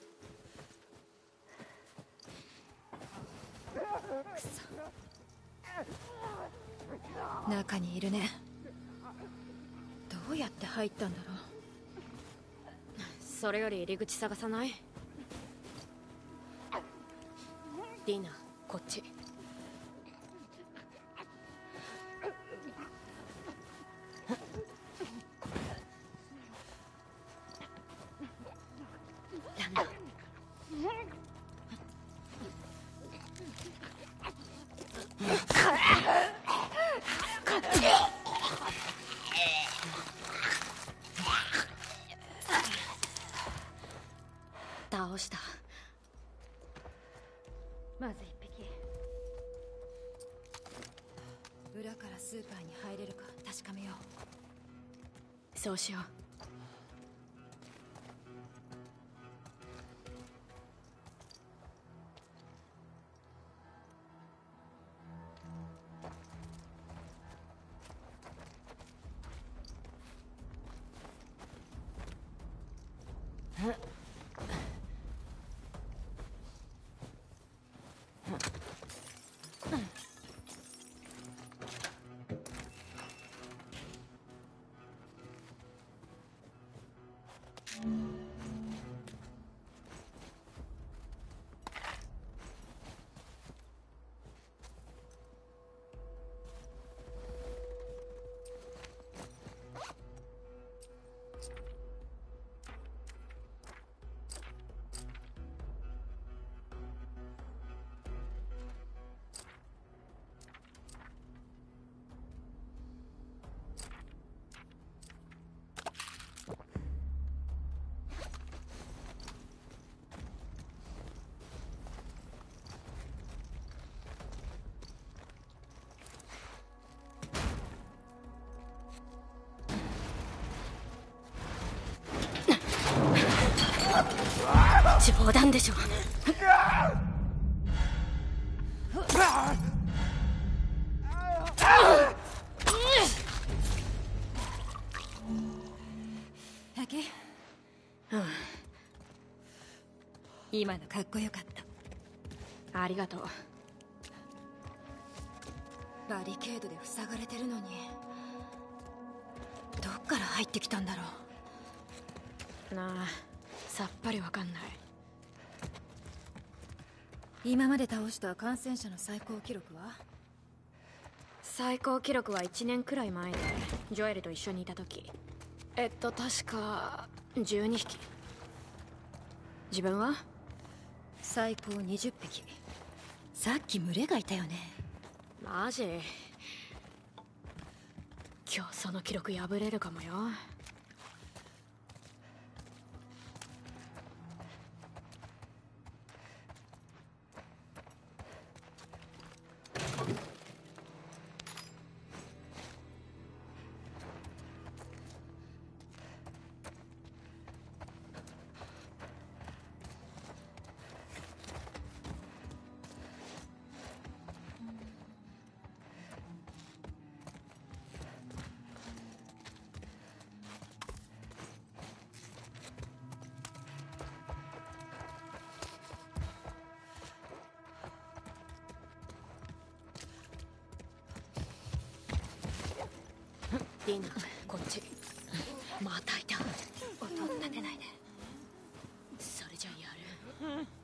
S9: 中にいるね。どうやって入ったんだろう。
S6: それより入り口探さない？ディナ、こっち。なんだ。倒した。
S9: まず一匹。裏からスーパーに入れるか確かめよう。
S6: そうしよう。冗談でしょ。
S9: 平気？今のかっこよかった。
S6: ありがとう。
S9: バリケードで塞がれてるのにどっから入ってきたんだろう。
S6: なあ、さっぱりわかんない。
S9: 今まで倒した感染者の最高記録は？
S6: 最高記録は1年くらい前でジョエルと一緒にいた時。確か12匹。自分は
S9: 最高20匹。さっき群れがいたよね。
S6: マジ？今日その記録破れるかもよ。ディナ、こっち。またいた。
S9: 音立てないで。
S6: それじゃやる。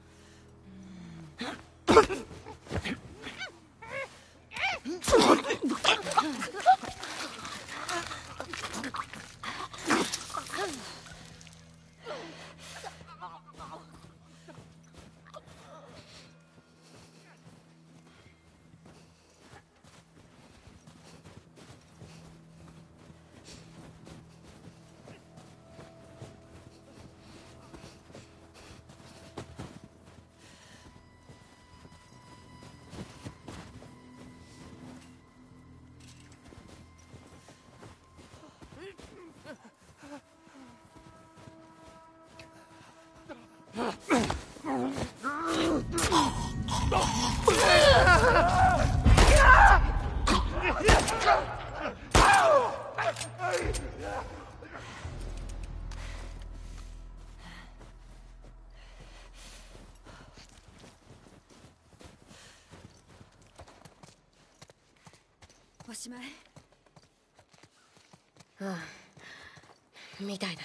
S6: うん、みたいだね。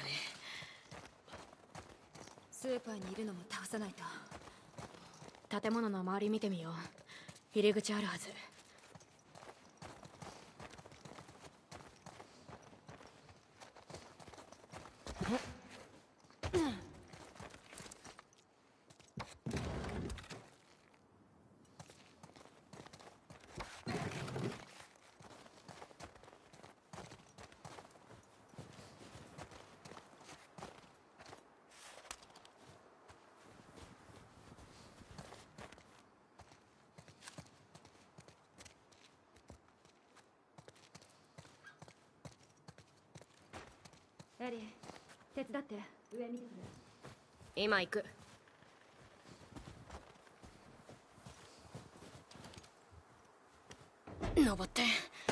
S9: スーパーにいるのも倒さないと。
S6: 建物の周り見てみよう。入り口あるはず。
S9: エリー、手伝って。上見てくる。
S6: 今行く。登って。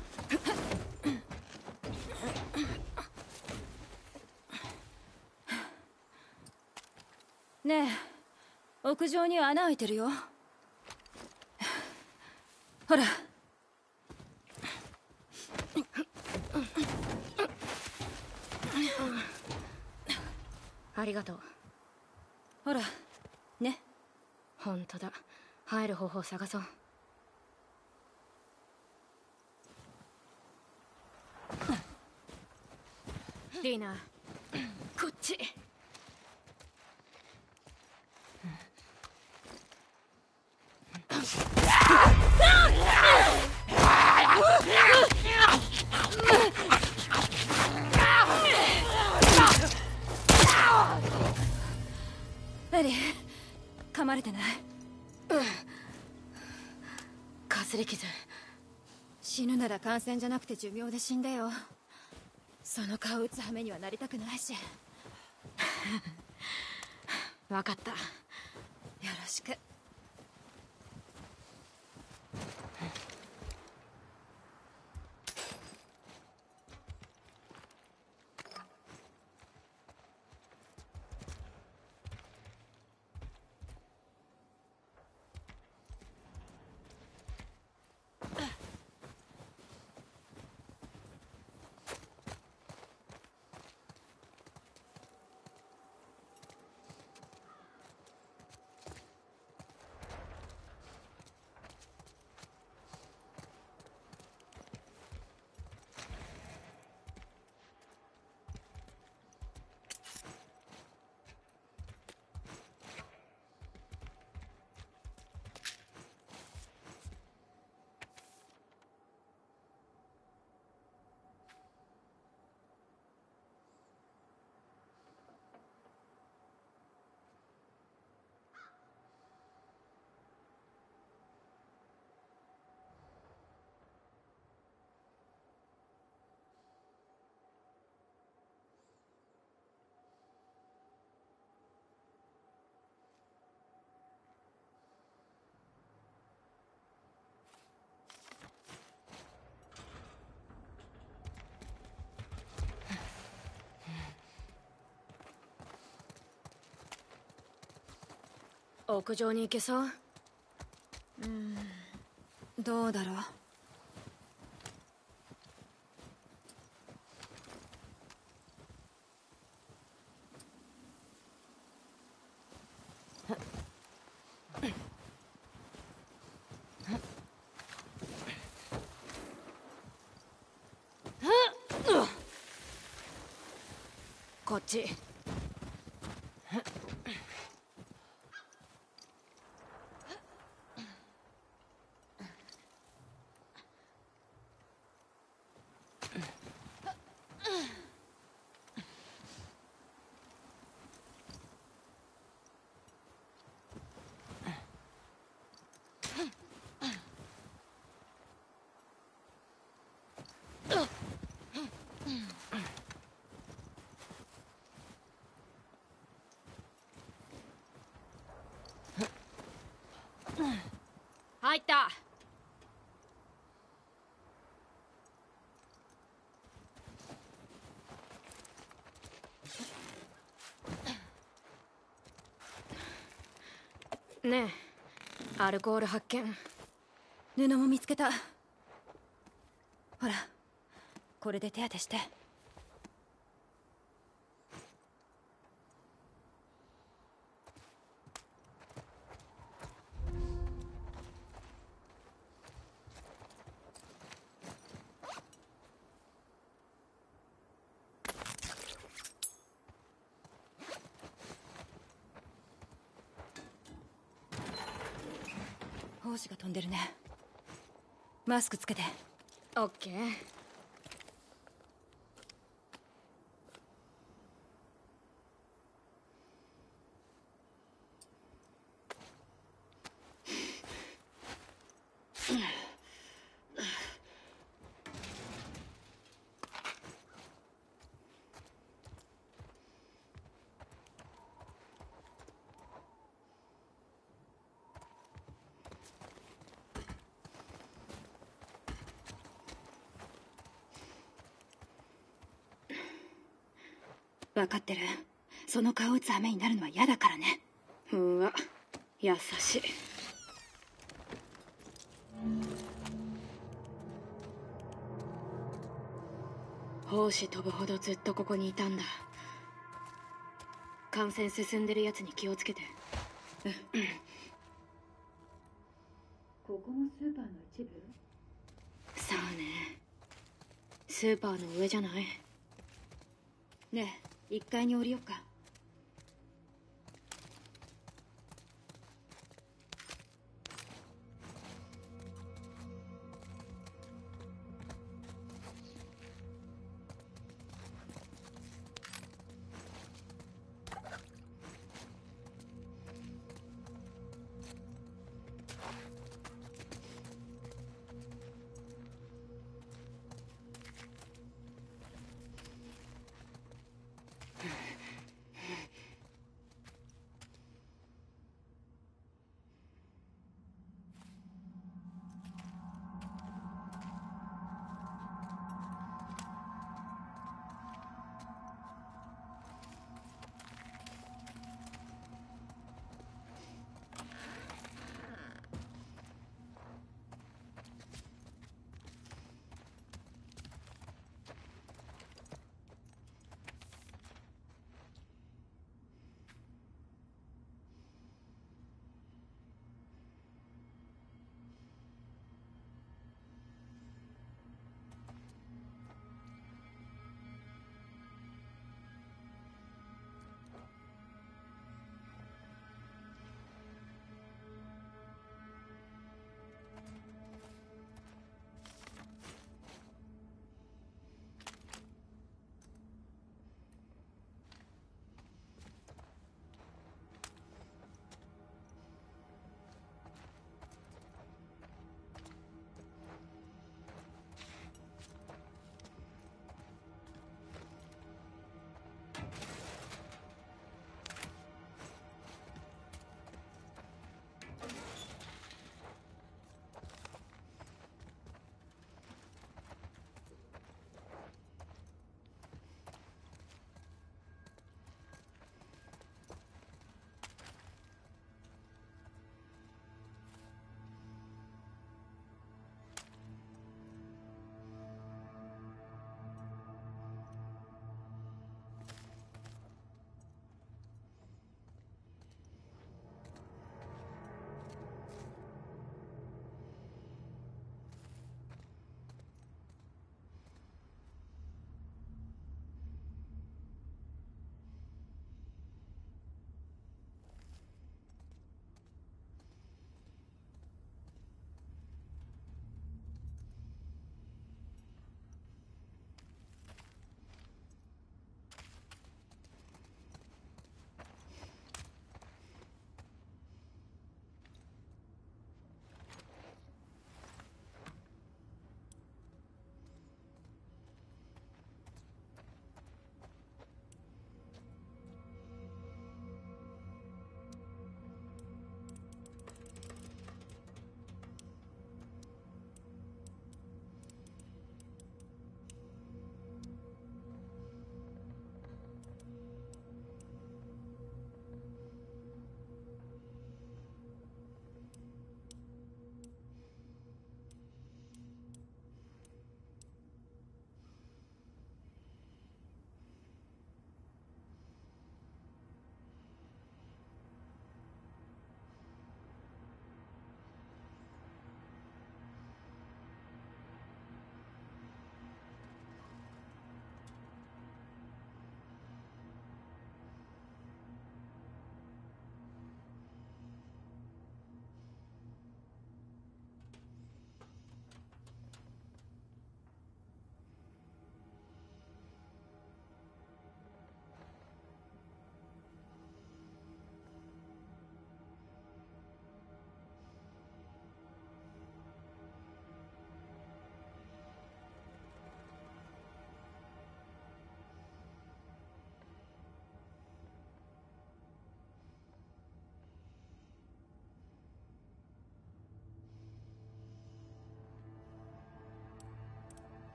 S9: ねえ、屋上に穴開いてるよ。ほら。
S6: ありがとう。
S9: ほらね。
S6: 本当だ。入る方法探そう。リーナ、こっち。
S9: エリー、噛まれてない？
S6: かすり傷。
S9: 死ぬなら感染じゃなくて寿命で死んでよ。その顔打つ羽目にはなりたくないし。
S6: わかった。
S9: よろしく。
S6: 屋上に行けそう？
S9: どうだろう。
S6: こっち。入った。ねえ、アルコール発見。
S9: 布も見つけた。ほら、これで手当てして。 子が飛んでるね。マスクつけて。
S6: オッケー。
S9: 分かってる。その顔打つ羽目になるのは嫌だからね。
S6: うわ、優しい。胞子飛ぶほどずっとここにいたんだ。感染進んでるやつに気をつけて。
S9: ここもスーパーの一部？
S6: さあね。スーパーの上じゃない？
S9: ねえ、1階に降りよっか。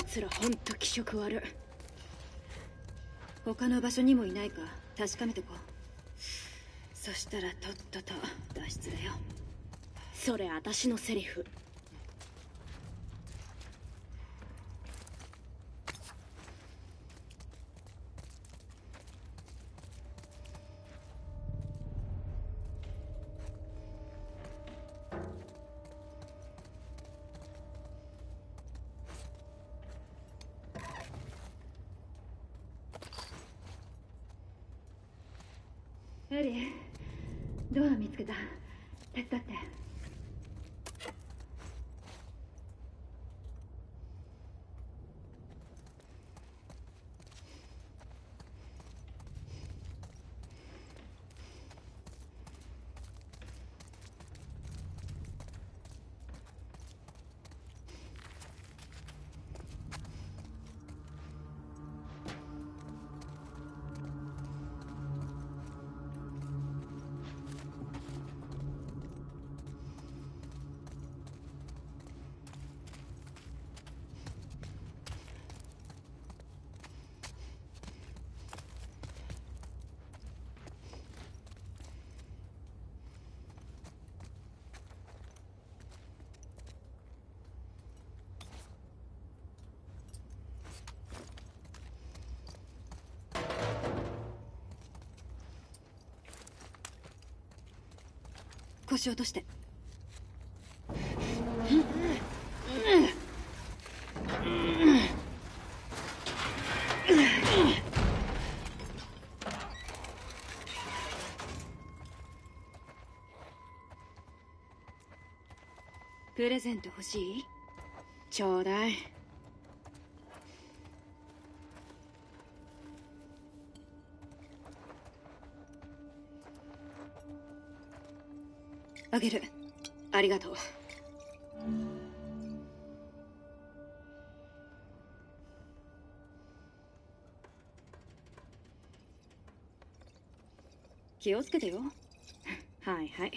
S6: 奴らほんと気色悪い。
S9: 他の場所にもいないか確かめてこう。そしたらとっとと脱出だよ。
S6: それ私のセリフ。
S9: エリー、ドア見つけた。手伝って。腰落として。プレゼント欲しい？
S6: ちょうだい。
S9: あげる。
S6: ありがとう。
S9: 気をつけてよ。
S6: はいはい。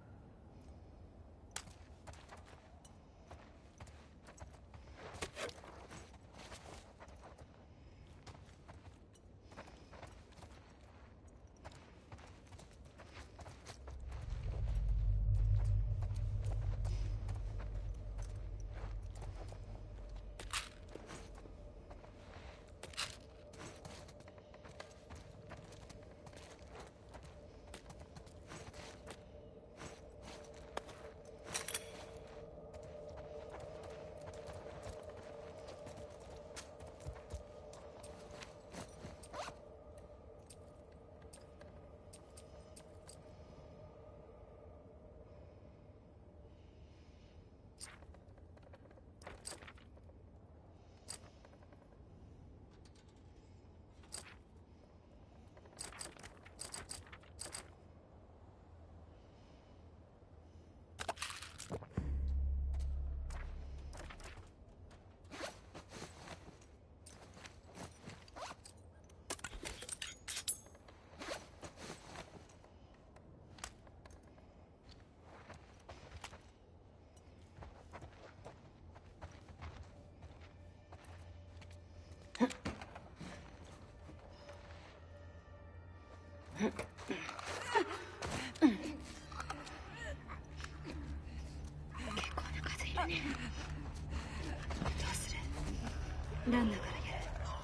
S9: 結構な数いるね。どうする？ランナーからや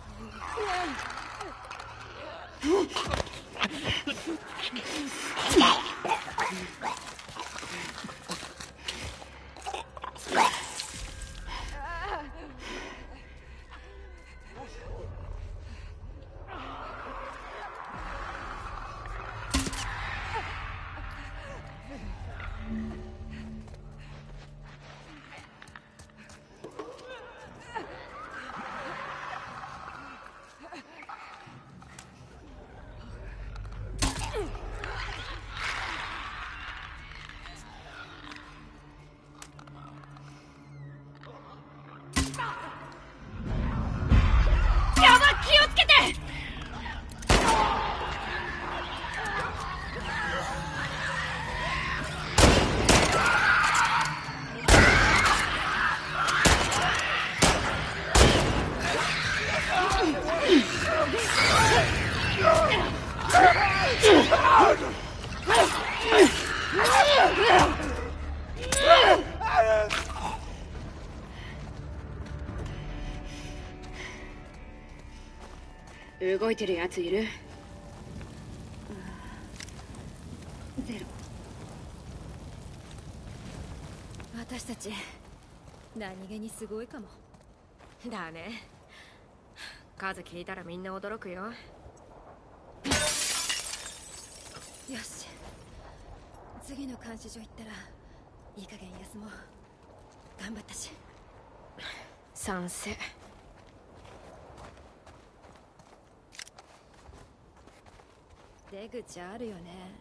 S9: る。
S6: 動いてるやついる？
S9: ゼロ。私たち何気にすごいかも。
S6: だね。数聞いたらみんな驚くよ。
S9: よし、次の監視所行ったらいい加減休もう。頑張ったし。
S6: 賛成。
S9: 出口あるよね。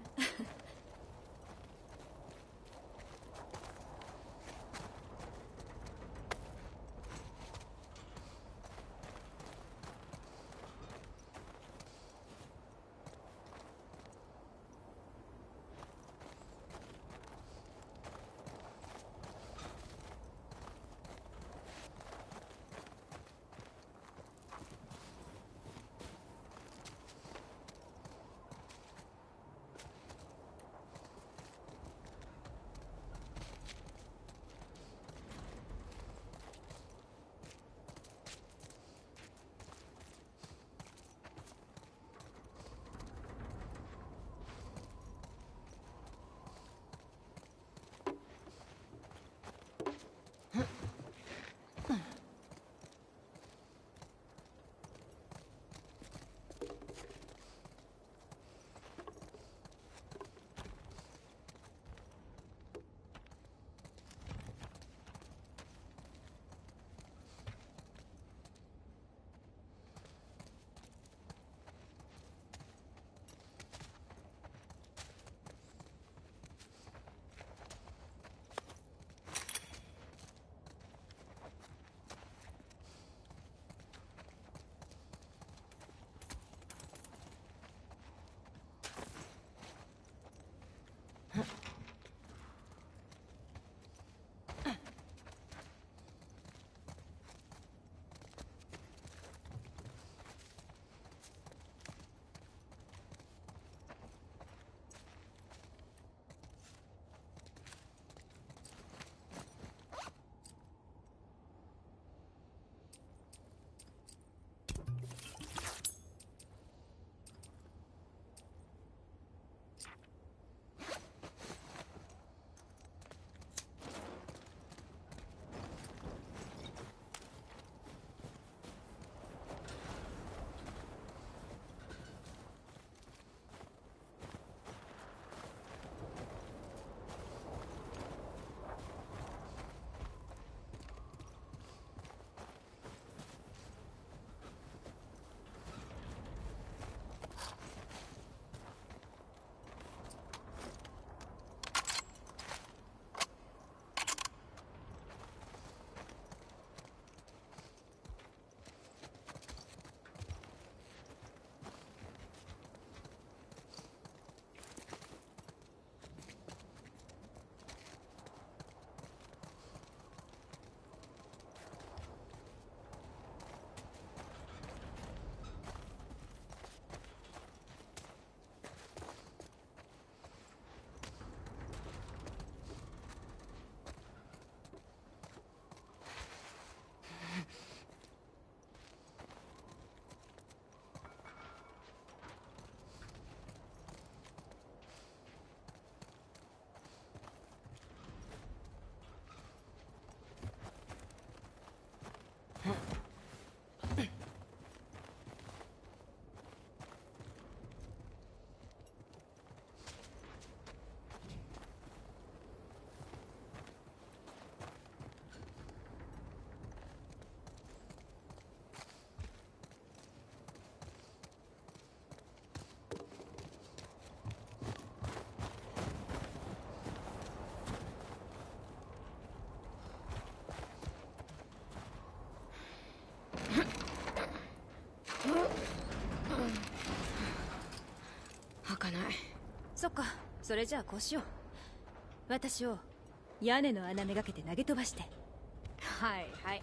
S6: 開かない。
S9: そっか、それじゃあこうしよう。私を屋根の穴めがけて投げ飛ばして。
S6: はいはい。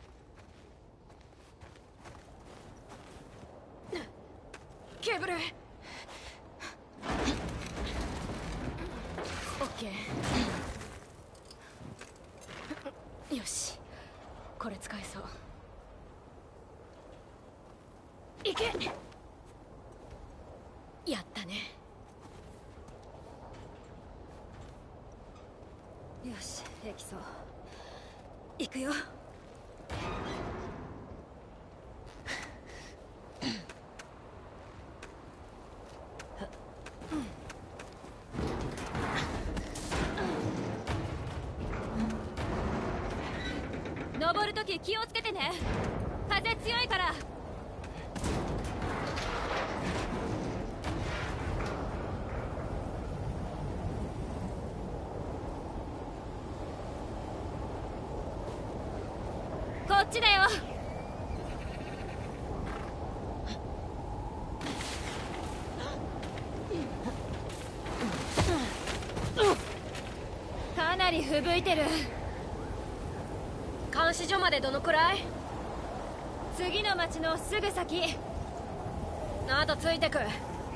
S6: ケーブル。オッケー。よし、これ使えそう。いけ。 やったね。
S9: よし、平気そう。行くよ。登るとき気をつけてね。風強いから。こっちだよ。かなり吹雪いてる。
S6: 監視所までどのくらい？
S9: 次の町のすぐ先。
S6: あとついてく。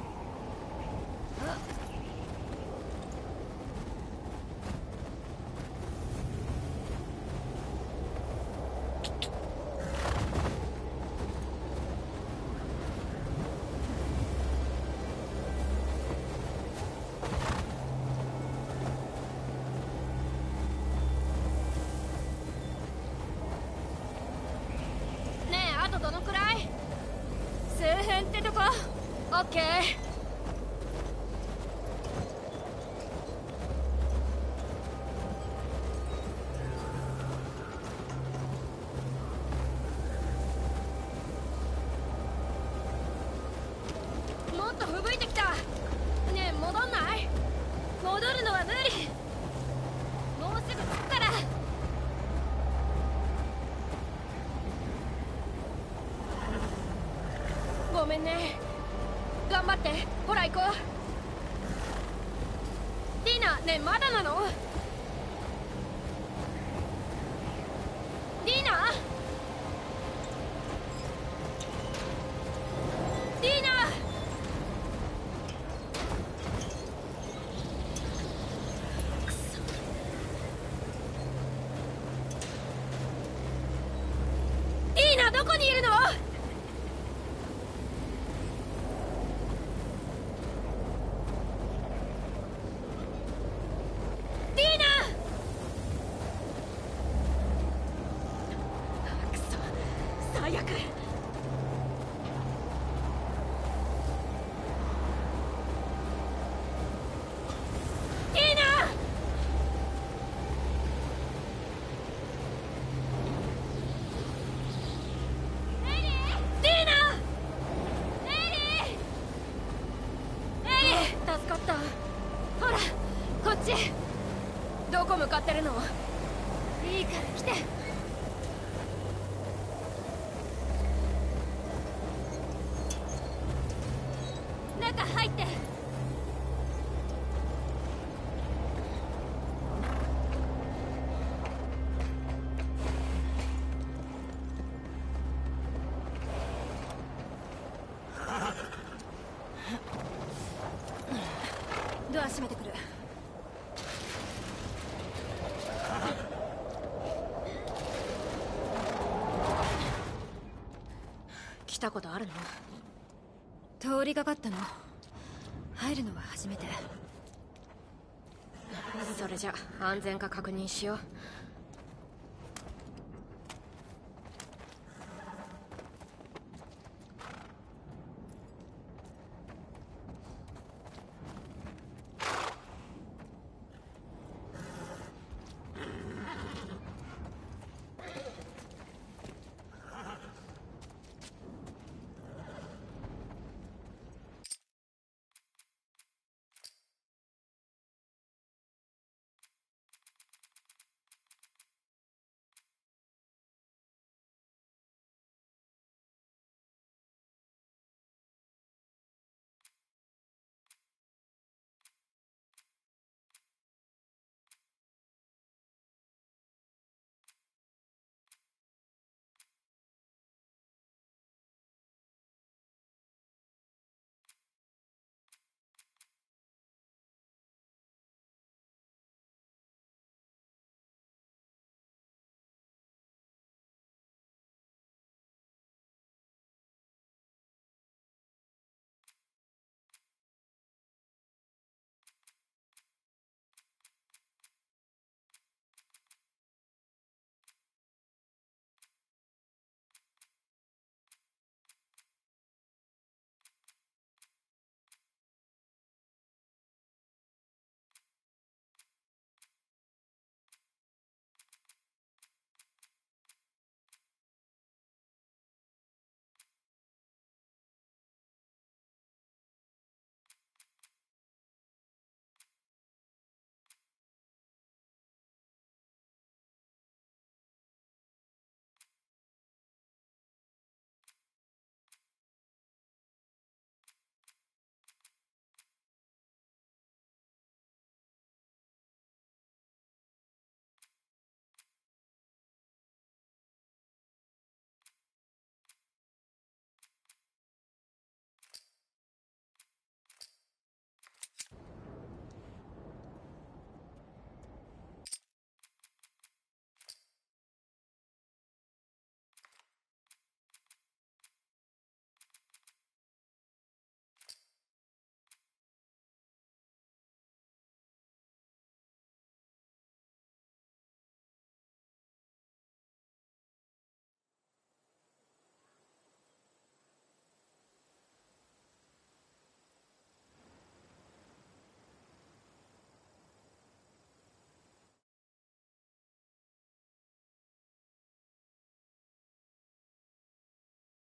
S6: どのくらい？
S9: 数分ってとこ。
S6: オッケー。もっと吹雪いてきた。ねえ戻んない？
S9: 戻るのは無理。もうすぐ着くから。
S6: ごめんね。頑張って。ほら行こう。ディナ、ねえまだなの？ディナ？ディナ！くそ。ディナどこにいるの？最悪。助かった。
S9: ほらこっち。
S6: どこ向かってるの？
S9: いいから来て。中入って。ドア閉めてくる。
S6: 来たことあるの？
S9: 通りがかったの。入るのは初めて。
S6: それじゃ安全か確認しよう。